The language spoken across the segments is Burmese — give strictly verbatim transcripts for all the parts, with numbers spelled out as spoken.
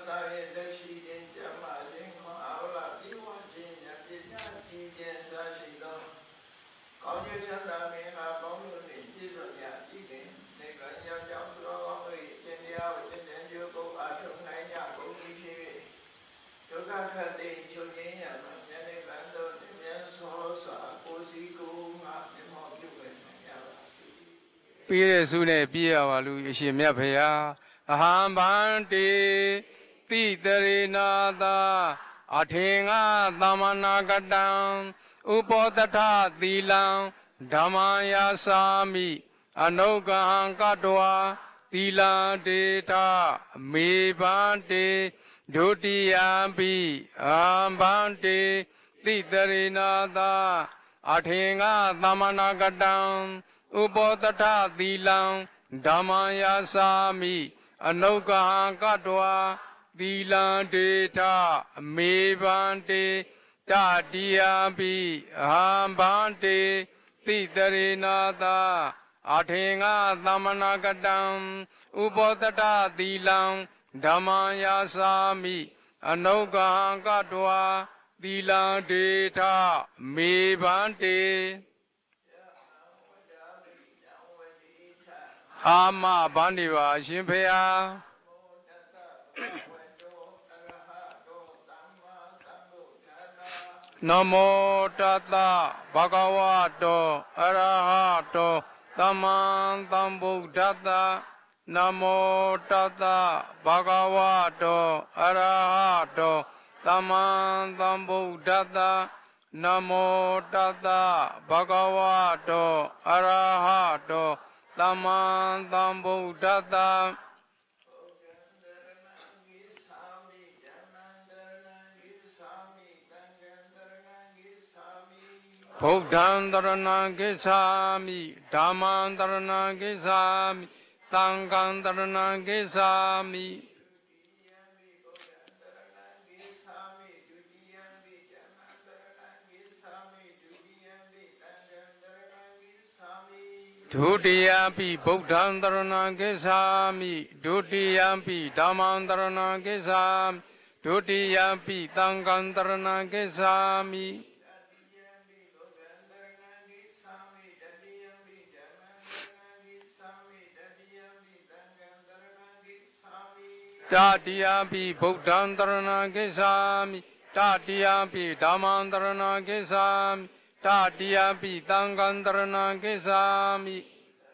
Pire sune pia walu ishimya phaya aham bhante titarinada athenga tamana gatam upotatha tilam dhammaya sami anukaham katwa tila deta me bhante dhutiyampi aham bhante titarinada athenga tamana gatam Upotatha tilam dhammaya sami anukaham katwa tilam deta me bhante tatiyampi aham bhante titarinada athenga tamana gatam upotatha tilam dhammaya sami anukaham katwa tilam deta me bhante Ama Bandiva Shimpaya Namo Tata Bhagavato Arahato Tamman Sambuddhassa Namo Tata Bhagavato Arahato Tamman Sambuddhassa Namo Tata Bhagavato Arahato Tamman Sambuddhassa Buddhaṃ Saraṇaṃ Gacchāmi Dhammaṃ Saraṇaṃ Gacchāmi Saṅඝaṃ Saraṇaṃ Gacchāmi Dutiyampi Buddhaṃ Saraṇaṃ Gacchāmi Dutiyampi Dhammaṃ Saraṇaṃ Gacchāmi Dutiyampi Saṅඝaṃ Saraṇaṃ Gacchāmi Tatiyampi Buddhaṃ Saraṇaṃ Gacchāmi Tatiyampi Dhammaṃ Saraṇaṃ Gacchāmi Tatiyampi Saṅඝaṃ Saraṇaṃ Gacchāmi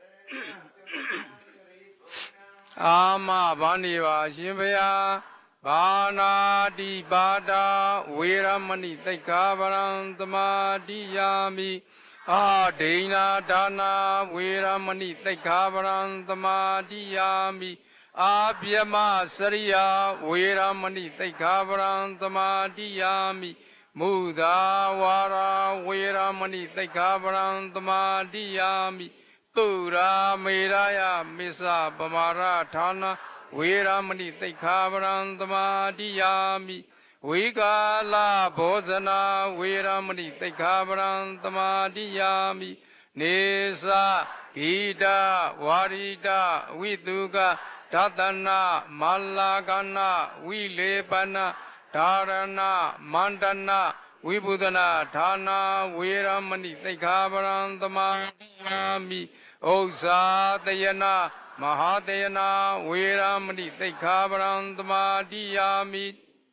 Ama Bandiva Shimpaya Bhanati Bhata Veramani Sikkhapadaṃ Samadhiyāmi Adena Dana Veramani Sikkhapadaṃ Samadhiyāmi Abhyama Sariya Veramani Sikkhapadaṃ Samadhiyāmi Mudha Vara Veramani Sikkhapadaṃ Samadhiyāmi Tura Meraya Misa Pamaratthana Veramani Sikkhapadaṃ Samadhiyāmi Vikala Bhojana Veramani Sikkhapadaṃ Samadhiyāmi Nesa Gita Varita Vituka Tatana Malakana Vilepana Dharana Mandana Vibhudana Dhana Veramani Sikkhapadaṃ Samadhiyāmi Osadayana Mahadayana Veramani Sikkhapadaṃ Samadhiyāmi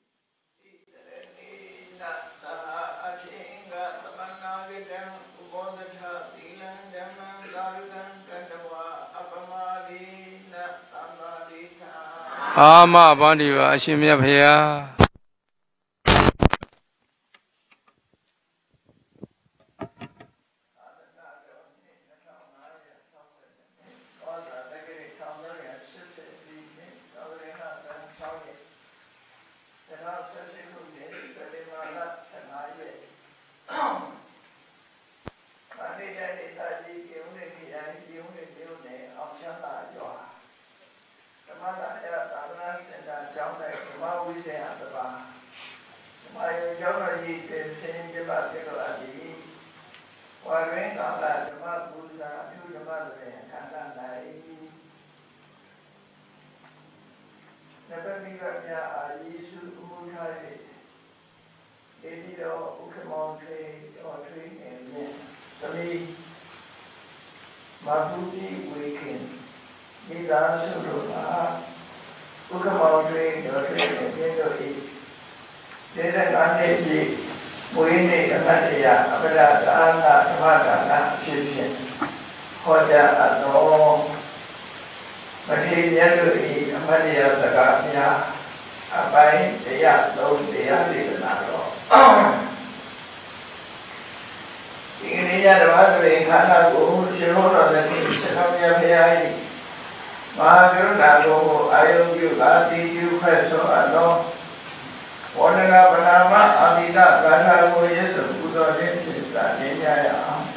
Ama Bandiva Shimpaya Phaya Hãy subscribe cho kênh Ghiền Mì Gõ để không bỏ lỡ Nepamika Yesu Mutari, Lady or Ukamonte or Tree and Yen. To me, Mabuti Weekend, Nida Suru, Ukamonte or Tree and Yen or Eat. There's an unnamed Muini Amadia, Abada, Anna, Tamada, Shipping, Hoja, and all. Material is Amadia Zagatia, a buying the yard, though they are little narrow. In India, the mother in Hanago, Shirona, the king, Sanamia Pai, Maharunago, I owe you, I did you, Peso, and no. Wanana Banama, Adida, Ganago, yes, of Buddha, and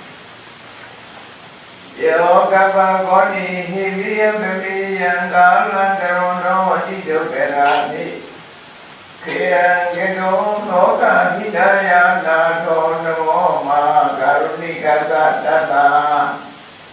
Yo kapa koni hibiya bibi yang kalan terono wati jokerani kiran gedo noka hidaya na tono ma karuni kata data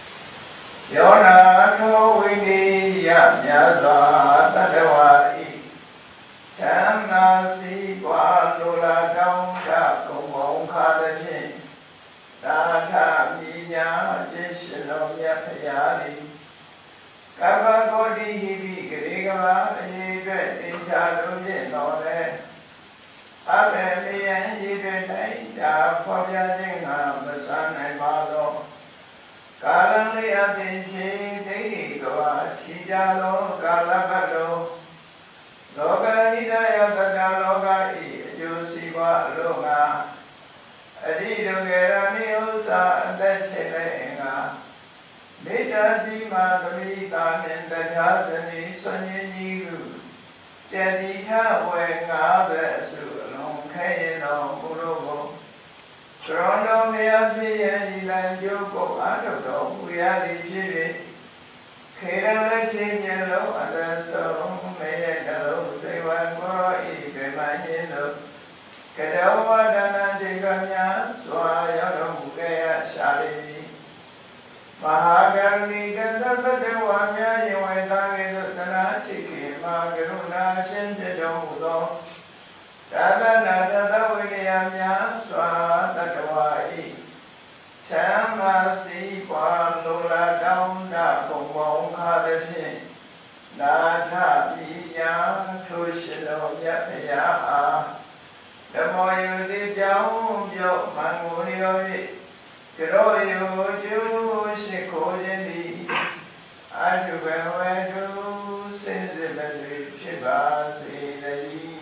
yona to wini ya nyata tadawari chana si kwa lula daun da kumong kada chin Nata minya jishno yapayari Kaba kodi hibi kirigama Yibe inchadu jinone Abe miyan yibe taita Fobya jinga basane malo Karali atinchi Dei kawa Sijalo kalabalo Loga hidaya tada loga I Yusiwa loga Adido gerani usa andachena Mita dima kamita nenda jazani sanyiniru Jadita wenga besu long kayeno murogo Trono miyati yanilan joko adodo uyadi jiri Kirana chinyelo adaso meyedalo sewan koro ibe mahilo Kedawa dana jeganya swaya ramukaya shalini Mahagarni ganda padewanya yaweta gedutana chiki Magaruna shinja jomudo Radana dada wiliyamya swata dawai Chamasi kwa lula daunda kumwa unkadashi Nata biya tushilo yapaya Namo yudi jau jau manguriyoi Kiroyo ju shiko jendi Aju bewedu sinzibedu shiba sidayi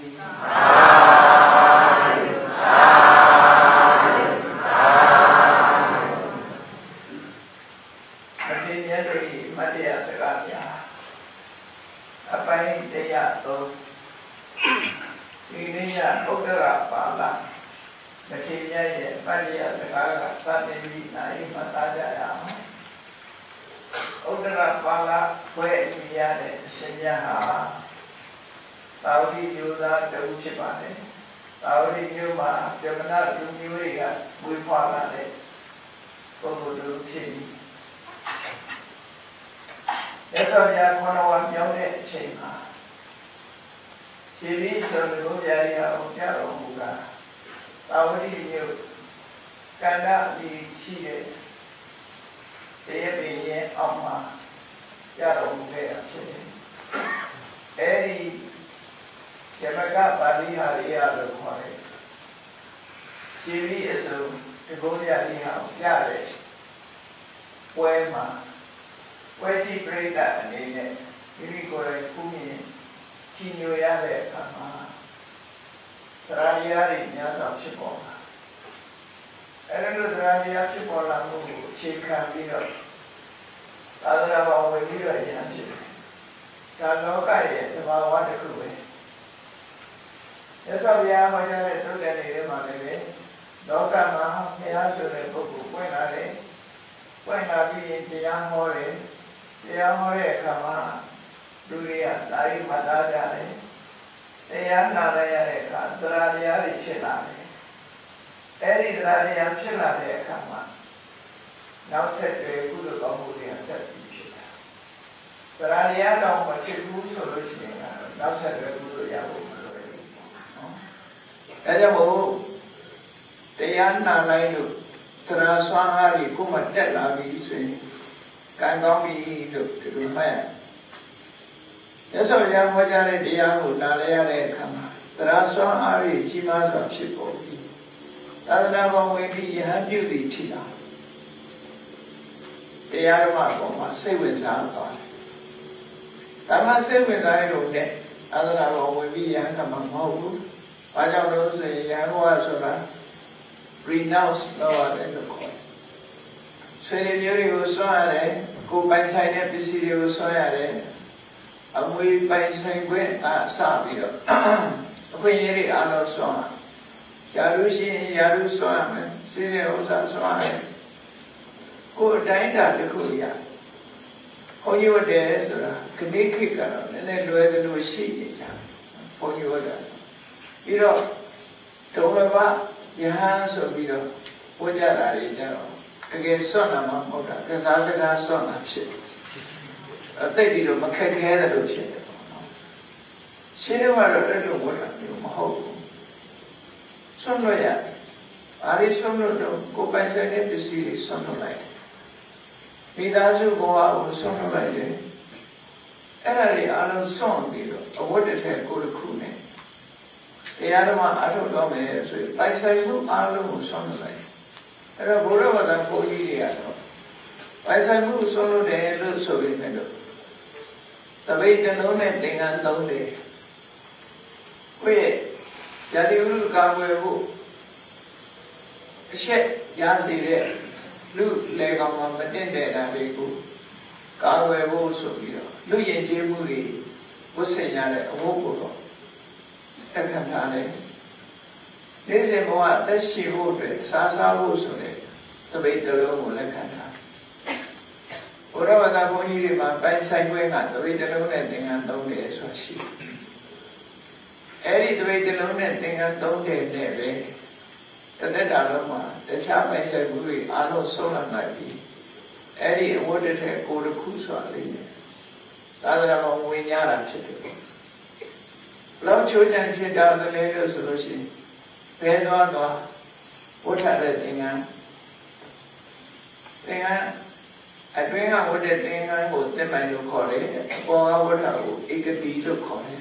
Amen. Amen. Amen. Matin yadri madia sagapya Apai deya to Ini ya udara pala, macamnya ya, pada sekarang saat ini naik mata jaya. Udara pala, kue dia deh senyah. Tahu di juga jauh cepat deh. Tahu di juga, jangan jumpa ya, bui pala deh. Kau duduk sini. Esok ya, mana orang jauh deh sini. Sini selalu jadi orang orang muda. Tahu di new, karena di sini dia punya amma, ya orang muda sini. Eri, siapa bali hari ada kore. Sini itu itu jadi orang jadi. Poema, poesi berita ini, ini kore kumi. Kinyo yare kama Tarayari nyasa shipola Erendo tarayari shipola mungu Chika miro Tadra bawa miro yanshi Taloka ye Tama wade kuwe Yasa biya majare Tude nire manere Loka maha Mea sure buku Kwena re Kwena biyin Tiyang hore Tiyang hore kama Dunia dari mata jari, yang nara ya kan, teraya di cina ni, eri teraya cina ni kama, nau set kudu kamu dia set di cina, teraya nau macam tu solusi ni kan, နောက်ဆက်တွဲမှုလို့ရဖို့မလိုဘူးနော်ဒါကြောင့်မို့တရားနာလိုက်လို့တရားစွမ်းအားကြီးကိုယ်မှတက်လာပြီဆိုရင်ကံကောင်းပြီလို့ဒီလိုမှတ်ရရသော်ရဟောကြားတဲ့တရားကိုနားလည်ရတဲ့အခါမှာတရားစွမ်းအားကြီးကြီးမားစွာဖြစ်ပေါ်ပြီးသာသနာ့ဘဝဝင်ပြီးယဟန်ပြုသည့်ထိအောင်တရားဓမ္မပေါ်မှာစိတ်ဝင်စားသွားတယ်။ဒါမှစိတ်ဝင်စားရုံနဲ့သာသနာ့ဘဝဝင်ပြီးယဟန်ကမှမဟုတ်ဘူး။ဘာကြောင့်လို့ဆိုရင်ယဟန်ဘဝဆိုတာ renounce လုပ်ရတယ်လို့ခေါ်တယ်။ဆွေတွေမျိုးတွေကိုစွန့်ရတယ်။ကိုယ်ပိုင်ဆိုင်တဲ့ပစ္စည်းတွေကိုစွန့်ရတယ်။အမွေပိုင်ဆိုင်ခွင့်အစပြီးတော့အခွင့်အရေးတွေအားလုံးစွန့်ရရာလူရှိရင်ရာလူစွန့်ရမယ်။စီးတဲ့ဥစ္စာစွန့်ရတယ်။ကိုယ်အတိုင်းတာတစ်ခုရ။ဘုန်းကြီးဝတ်တယ်ဆိုတာခဏခေတ်ကတော့နည်းနည်းလွယ်တယ်လို့ရှိနေကြတယ်။ဘုန်းကြီးဝတ်တယ်ပြီးတော့တုံးလည်းပါယဟန်ဆိုပြီးတော့ဝတ်ကြတာတွေကြတော့တကယ်စွန့်တာမှမဟုတ်တာကစားကစားစွန့်တာဖြစ်အသိပြီးတော့မခက်ခဲတယ်လို့ဖြစ်တယ်ပေါ့နော်ရှင်းတော့ကတော့အဲ့လိုဝတ်တာမျိုးမဟုတ်ဘူးစွန့်လို့ရတယ်အားရစွန့်လို့တော့ကိုယ်ပိုင်ဆိုင်တဲ့ပစ္စည်းတွေစွန့်လို့လိုက်မိသားစုဘဝကိုစွန့်လို့လိုက်တယ်အဲ့ဒါတွေအားလုံးစွန့်ပြီးတော့အဝတ်တစ်ထည်ကိုယ်တစ်ခုနဲ့တရားဓမ္မအထုတ်တော့မယ်ဆိုရင်ပိုင်ဆိုင်မှုအားလုံးကိုစွန့်လို့လိုက်အဲ့တော့ဘုရားဘာသာဘုန်းကြီးတွေကတော့ပိုင်ဆိုင်မှုစွန့်လို့တယ်လို့ဆိုပေမဲ့လို့တပိတ်တလုံးနဲ့သင်္ကန်းသုံးတယ်ကိုယ့်ရဲ့ဇာတိဥဒ္ဒကာဝယ်ဖို့အချက်ရစေတဲ့လူလေကောင်မှမတင်တဲ့တာတွေကိုကာဝယ်ဖို့ဆိုပြီးတော့လူရင်ကျေးမှုတွေဝတ်ဆင်ရတဲ့အဝတ်ကိုတော့တက်ခံထားတယ်နေ့စဉ်ဘဝအသက်ရှင်ဖို့အတွက်စားစားဖို့ဆိုတဲ့တပိတ်တလုံးကိုလက်ခံထားဘုရားဘာသာဘုန်းကြီးတွေမှာပိုင်ဆိုင်ခွင့်ကတပိတ်တလုံးနဲ့သင်္ကန်းသုံးတယ်ဆိုရှိအဲ့ဒီတပိတ်တလုံးနဲ့သင်္ကန်းသုံးတယ်နဲ့ပဲတသက်တာလုံးမှာတခြားပိုင်ဆိုင်မှုတွေအားလုံးဆုံးလနိုင်ပြီအဲ့ဒီအဝတ်တစ်ထည်ကိုယ်တစ်ခုဆိုတာလေးနဲ့သာသနာ့ဘဝဝင်ရတာဖြစ်တယ်လောက်ချိုးချင်ချစ်တာလည်းလို့ဆိုလို့ရှိရင်ဘယ်သွားသွားဝတ်ထတဲ့သင်္ကန်းသင်္ကန်းအတွင်းကဝတ်တဲ့သင်္ကန်းကိုသင်္ပိုင်လို့ခေါ်တယ်အပေါ်ကဝတ်တာကိုဧကတိလို့ခေါ်တယ်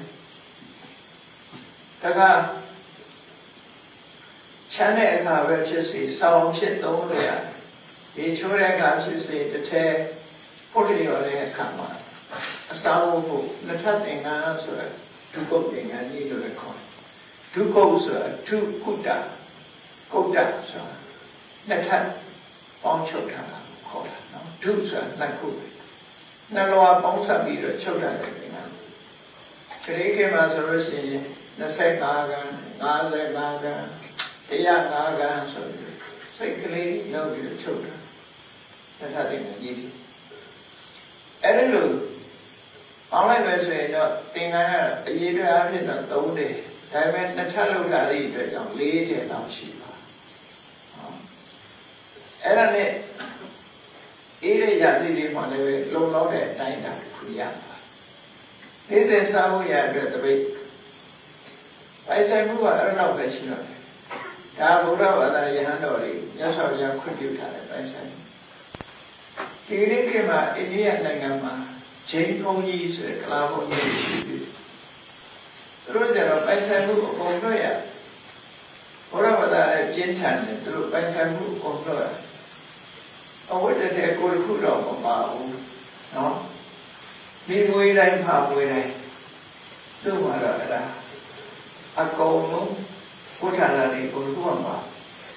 ဒါကချမ်းတဲ့အခါပဲဖြစ်စေစောင်းဖြစ်သုံးလို့ရတယ်ဒီချိုးတဲ့အခါဖြစ်စေတစ်ထဲပုတ်လျော်တဲ့အခါမှာအစာဝတ်ဖို့နှစ်ထပ်သင်္ကန်းဆိုတဲ့ဒုက္ခသင်္ကန်းကြီးလို့လည်းခေါ်တယ်ဒုက္ခဆိုတာဒုကုတ္တကုတ္တဆိုတာနှစ်ထပ်ပေါင်းချုပ်ထားတာခေါ်တာနော်ဒုဆိုတာနှစ်ခုနှလောပေါင်းစပ်ပြီးတော့ချုပ်ထားတဲ့သင်္ကန်းခရီးခေမှာဆိုလို့ရှိရင်နှစ်ဆယ်ငါးခန်းငါးဆယ်ငါးခန်းတရားငါးခန်းဆိုပြီးစိတ်ကလေးလောက်ပြီးတော့ချုပ်တာနှစ်ထပ်သင်္ကန်းကြီးအဲ့ဒီလိုပေါင်းလိုက်ပဲဆိုရင်တော့သင်္ကန်းကအရေးတွေအဖြစ်တော့သုံးတယ်ဒါပေမဲ့နှစ်ထပ်လောက်လာသည့်အတွက်ကြောင့်လေးထည်လောက်ရှိပါအဲ့ဒါနဲ့အေးရရသည့်လေးမှလည်းပဲလုံလောက်တဲ့အတိုင်းအတာတစ်ခုရတာနေ့စဉ်စားဖို့ရတဲ့တပိတ်ပိုင်ဆိုင်မှုကအဲ့လောက်ပဲရှိတော့တယ်ဒါဗုဒ္ဓဘာသာယဟန်တော်တွေမြတ်စွာဘုရားခွင့်ပြုထားတဲ့ပိုင်ဆိုင်ဒီနေ့ခေတ်မှာအိန္ဒိယနိုင်ငံမှာဂျိန်းဘုန်းကြီးဆိုတဲ့ကလာဘုန်းကြီးရှိတယ်သူတို့ကျတော့ပိုင်ဆိုင်မှုအကုန်လွှတ်ရဘုရားဘာသာနဲ့ပြင်းထန်တယ်သူတို့ပိုင်ဆိုင်မှုအကုန်လွှတ်ရအဝတ်တည်းကိုယ်တစ်ခုတော့မပါဘူးနော်ဒီမွေးတိုင်းဖာမွေးတိုင်းသူ့မှာတော့အဲ့ဒါအကုန်လုံးဘုရားလာလေးကိုယ်တစ်ခုမှပါ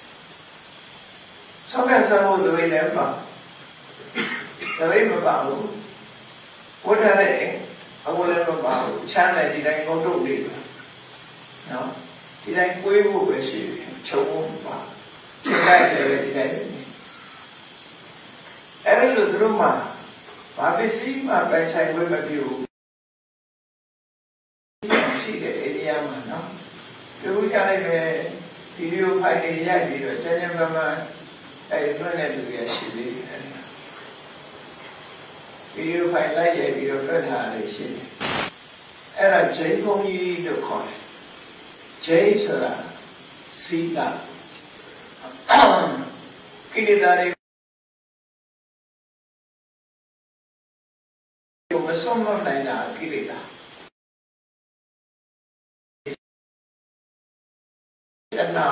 ဆောက်ကစားဖို့တွေလည်းပါတွေမပါဘူးဝတ်ထားတဲ့အဝတ်လည်းမပါဘူးချမ်းတယ်ဒီတိုင်းငုံတုတ်လေးပဲနော်ဒီတိုင်းကိုယ်ဖို့ပဲရှိတယ်ခြုံဖို့မပါချိန်လိုက်လည်းပဲဒီတိုင်းပဲအဲ့ဒီလိုသူတို့မှာဘာပစ္စည်းမှပိုင်ဆိုင်ခွင့်မပြုဘူးရှိတဲ့အိန္ဒိယမှာနော်ဒီလိုကြလိုက်ပဲဗီဒီယိုဖိုင်တွေရိုက်ပြီးတော့ကျန်ကျန်မှမှအဲ့ဒီလွှင့်တဲ့လူတွေရှိသေးတယ်ဗီဒီယိုဖိုင်လိုက်ရိုက်ပြီးတော့လွှင့်ထားတယ်ရှိတယ်အဲ့ဒါဂျိမ်းဘုန်းကြီးလို့ခေါ်တယ်ဂျိမ်းဆိုတာစီလာကိလေသာတွေမဆုံးမနိုင်တာကိလေသာတဏှာ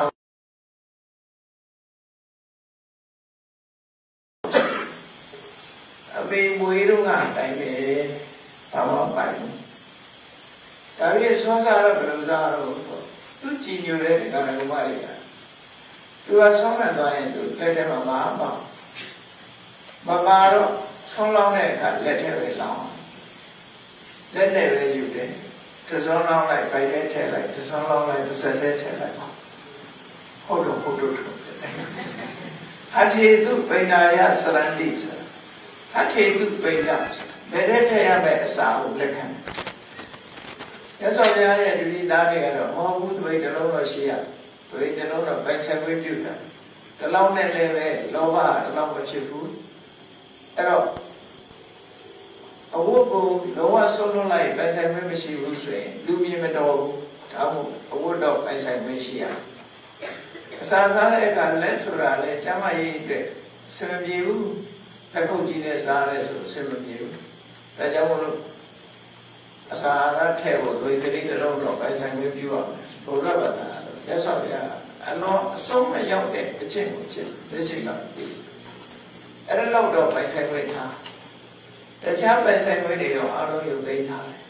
အမေမွေးတော့ကတိုင်းပဲဘာမှပိုင်ဘူးဒါပြည့်ဆွမ်းစားတော့ဘယ်လိုစားတော့သူကြည်ညိုတဲ့ဒီကံဥပါတွေကသူကဆုံးမသွားရင်သူလက်ထဲမှာမအားပါမပါတော့ဆုံးလောင်းတဲ့အခါလက်ထဲပဲလောင်းလက်နဲ့ပဲယူတယ်တစုံလောင်းလိုက်ပိုက်ထဲထည့်လိုက်တစုံလောင်းလိုက်တစ်ဆက်ထဲထည့်လိုက်ဟုတ်တော့ဟုတ်တော့အထေသူပိဏာယစရဏိဆိုအထေသူပိဏာလက်ထဲထည့်ရမယ့်အစာကိုလက်ခံရသော်ဘုရားရဲ့ဒီသားတွေကတော့ဟောဘူးသဘိတ်တစ်လုံးတော့ရှိရသဘိတ်တစ်လုံးတော့ပိုင်ဆိုင်ခွင့်ပြုတာတစ်လုံးနဲ့လည်းပဲလောဘတစ်လုံးမဖြစ်ဘူးအဲ့တော့အဝတ်ကိုလောဘဆုံးလွတ်လိုက်ပိုင်ဆိုင်ခွင့်မရှိဘူးဆိုရင်လူမြင်မတော်ဘူးဒါမှမဟုတ်အဝတ်တော့ပိုင်ဆိုင်ခွင့်ရှိရအစာစားတဲ့အခါလက်ဆိုတာလေကျမ်းမာရေးအတွက်စင်မပြေဘူးလက်ခုပ်ကြီးနဲ့စားရဲဆိုစင်မပြေဘူးဒါကြောင့်မလို့အစာအာဟာရထဲကိုသွေးကလေးတစ်လုံးတော့ပိုင်ဆိုင်ခွင့်ပြုရမယ်ဘုရားဘာသာတော့ရသော်ဗျာအလုံးအဆုံးမရောက်တဲ့အချင်းကိုချင်းလက်ရှိကပြီးအဲ့ဒါတော့တော့ပိုင်ဆိုင်ခွင့်ထားတခြားပိုင်ဆိုင်ခွင့်တွေတော့အလုံးရုပ်သိမ်းထားတယ်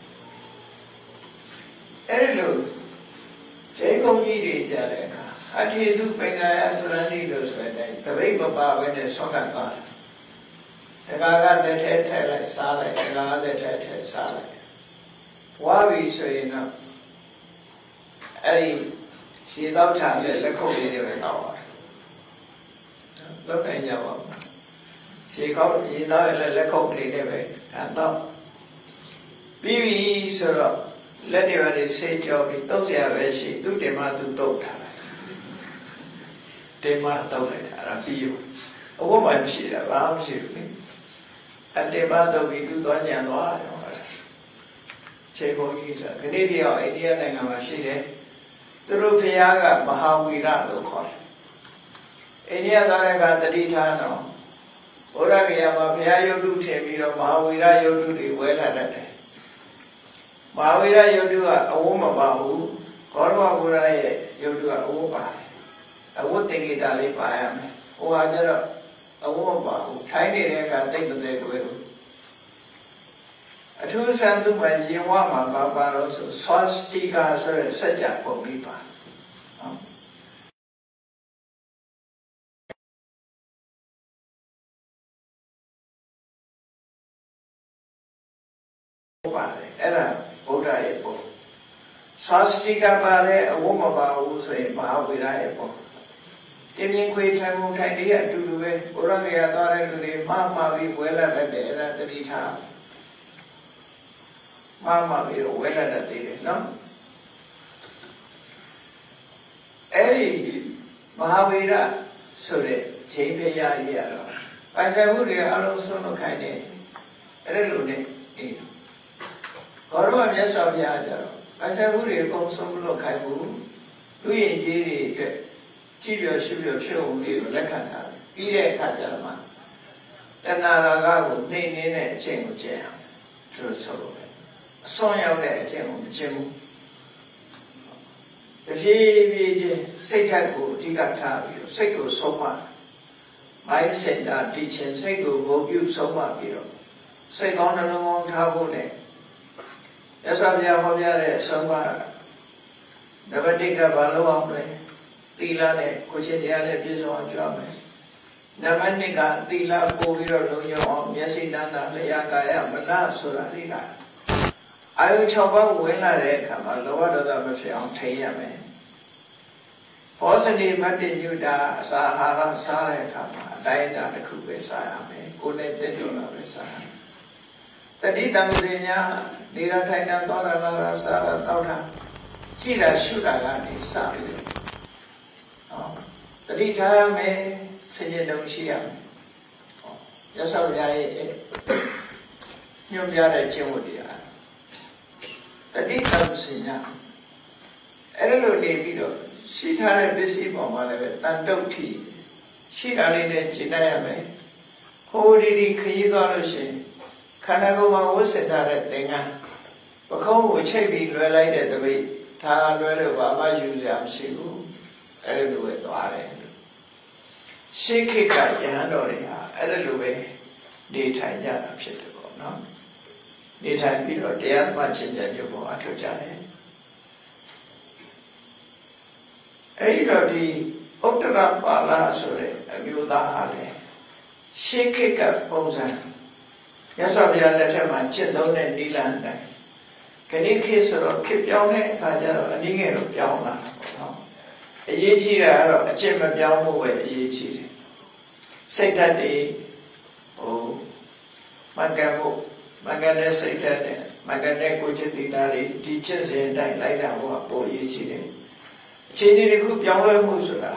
အဲ့ဒီလိုဂျေကုံကြီးတွေကြတဲ့အခါအထေသူပိဏာယစရဏိလို့ဆိုတဲ့သဘိတ်မပါဘဲနဲ့ဆောက်ကပ်သွားတယ်တခါကလက်ထဲထည့်လိုက်စားလိုက်တခါလက်ထဲထည့်စားလိုက်ဝါပြီဆိုရင်တော့အဲ့ဒီရှည်တော့ချတဲ့လက်ခုပ်လေးတွေပဲတောက်ပါတယ်လောက်နိုင်ကြပါဘူးရှည်ကောက်ရေသားရဲ့လက်ခုပ်လေးတွေပဲတော့ပြီးပြီဆိုတော့လက်တွေပါဆေးကြောပြီးတုတ်เสียပဲရှိသူတင်မသူတုတ်ထားလိုက်တင်မတုတ်လိုက်တာအဲ့ပြီးရောအဝတ်မှမရှိတာဘာမှမရှိဘူးလေအတင်မတုတ်ပြီးသူသွားညံသွားရောခြေကုန်ကြီးဆိုခဏတည်းအောင်အိန္ဒိယနိုင်ငံမှာရှိတယ်သူတို့ဖျားကမဟာဝီရလို့ခေါ်တယ်အိန္ဒိယသားတွေကတတိထားတော့ဘုရားကရမှာဘုရားယုတ်တုထင်ပြီးတော့မဟာဝီရယုတ်တုတွေဝဲလာတတ်တယ်မဟာဝီရယုတ်တုကအဝတ်မပါဘူးဂေါရဝဘုရားရဲ့ယုတ်တုကအဝတ်ပါတယ်အဝတ်သင်္ကေတလေးပါရမယ်ဟိုဟာကျတော့အဝတ်မပါဘူးထိုင်းနေတဲ့ကတိတ်မသေးကွယ်ဘူးအထူးဆန်းသူမှာရင်ဝမှာပါပါတော့ဆိုဆွာစတီကာဆိုတဲ့စัจ जा ပုံပြီးပါဟုတ်ပါတယ်အဲ့ဒါဗုဒ္ဓရဲ့ပုံဆွာစတီကာပါတဲ့အဝတ်မပါဘူးဆိုရင်မဟာဝီရရဲ့ပုံတင်းတင်းခွေထိုင်မှုထိုင်တွေအတူတူပဲဘုရားကရသွားတဲ့လူတွေမှားမှားပြီးဝဲလာတတ်တယ်အဲ့ဒါတတိထားမမပြီးတော့ဝဲလာတတ်သေးတယ်နော်အဲ့ဒီမဟာဝီရဆိုတဲ့ဂျိမ်းဖရာကြီးရတော့ပိုင်ဆိုင်မှုတွေအလုံးစုံလို့ခိုင်းတယ်အဲ့ဒီလိုနဲ့အေးဂေါရဝမြတ်စွာဘုရားကြတော့ပိုင်ဆိုင်မှုတွေအကုန်စုံလို့ခိုင်းဘူးသူရင်ကြီးတွေအတွက်ကြည့်ပြရှုပြဖြစ်အောင်လေးကိုလက်ခံထားတယ်ပြီးတဲ့အခါကျတော့မှတဏှာရာဂကိုနှိမ့်နေတဲ့အချိန်ကိုကျင့်အောင်သူတို့ဆိုလို့အစွန်ရောက်တဲ့အချိန်ကိုမကျင့်ဘူးတဖြည်းဖြည်းချင်းစိတ်ဓာတ်ကိုအဓိကထားပြီးတော့စိတ်ကိုဆုံးမ mind center တည်ခြင်းစိတ်ကိုဘုံပြုဆုံးမပြီးတော့စိတ်ကောင်းနှလုံးကောင်းထားဖို့နဲ့ရသော်ဘုရားဟောပြတဲ့အဆုံးအမနံပါတ်တစ်ကဘာလို့အောင်လဲသီလနဲ့ကိုချင်းတရားနဲ့ပြည့်စုံအောင်ကြွားမယ်နံပါတ်နှစ်ကသီလပို့ပြီးတော့လုံခြုံအောင်မျက်စိနာနာလျှာကာယမနဆိုတာလေးကအာယု၆ပါးဝင်လာတဲ့အခါမှာလောဘဒေါသမဖြစ်အောင်ထိရမယ်။ဘောဇနိမတ္တညုတာအစာအာဟာရစားတဲ့အခါမှာအတိုင်းအတာတစ်ခုပဲစားရမယ်။ကိုယ်နဲ့တင့်တော်တာပဲစားရမယ်။တတိတံပညာနေရထိုင်တာသောတာလာတာစားတာတောက်တာကြည်တာရှုတာကနေစပြီးတော့ဟောတတိထားရမယ်စဉ္ကြတုံရှိရမယ်။ဟောရသော်ဘုရားရဲ့ညွှန်ပြတဲ့ကျင့်ဝတ်တွေတတိတောင်စင်ညာအဲ့လိုနေပြီးတော့ရှိထားတဲ့ပစ္စည်းပေါ်မှာလည်းတန်တုတ်ထီရှိတာလေးနဲ့ရှင်းတတ်ရမယ်ဟိုဒီဒီခရီးသွားလို့ရှိရင်ခန္ဓာကိုယ်မှာဝတ်ဆင်ထားတဲ့သင်္ကန်းပခုံးကိုချိတ်ပြီးလွယ်လိုက်တဲ့တပိတ်ဒါလွယ်လို့ဘာမှယူစရာမရှိဘူးအဲ့လိုပဲသွားတယ်ရှေးခေတ်ကယဟန်တော်တွေဟာအဲ့လိုပဲနေထိုင်ကြတာဖြစ်တယ်ပေါ့နော်နေထိုင်ပြီးတော့တရားဓမ္မချင်းချင်းမျိုးပေါ်အထောက်ကြတယ်အဲ့ဒီတော့ဒီဥတ္တရပါဠိဆိုတဲ့အမျိုးသားဟာလေရှေးခေတ်ကပုံစံမြတ်စွာဘုရားလက်ထက်မှာကျင့်သုံးတဲ့နိလန်တိုင်းခဏခေတ်ဆိုတော့ခေတ်ပြောင်းတဲ့အခါကျတော့အနည်းငယ်တော့ပြောင်းလာပေါ့နော်အရေးကြီးတာကတော့အကျင့်မပြောင်းဖို့ပဲအရေးကြီးတယ်စိတ်ဓာတ်တွေဟိုမကမှုမကတဲ့စိတ်ဓာတ်နဲ့မကတဲ့ကိုယ်ချစ်တိတာတွေဒီချစ်စဉ်တိုင်းလိုက်တာဟောပိုအရေးကြီးတယ်အခြေအနေတစ်ခုပြောင်းလဲမှုဆိုတာ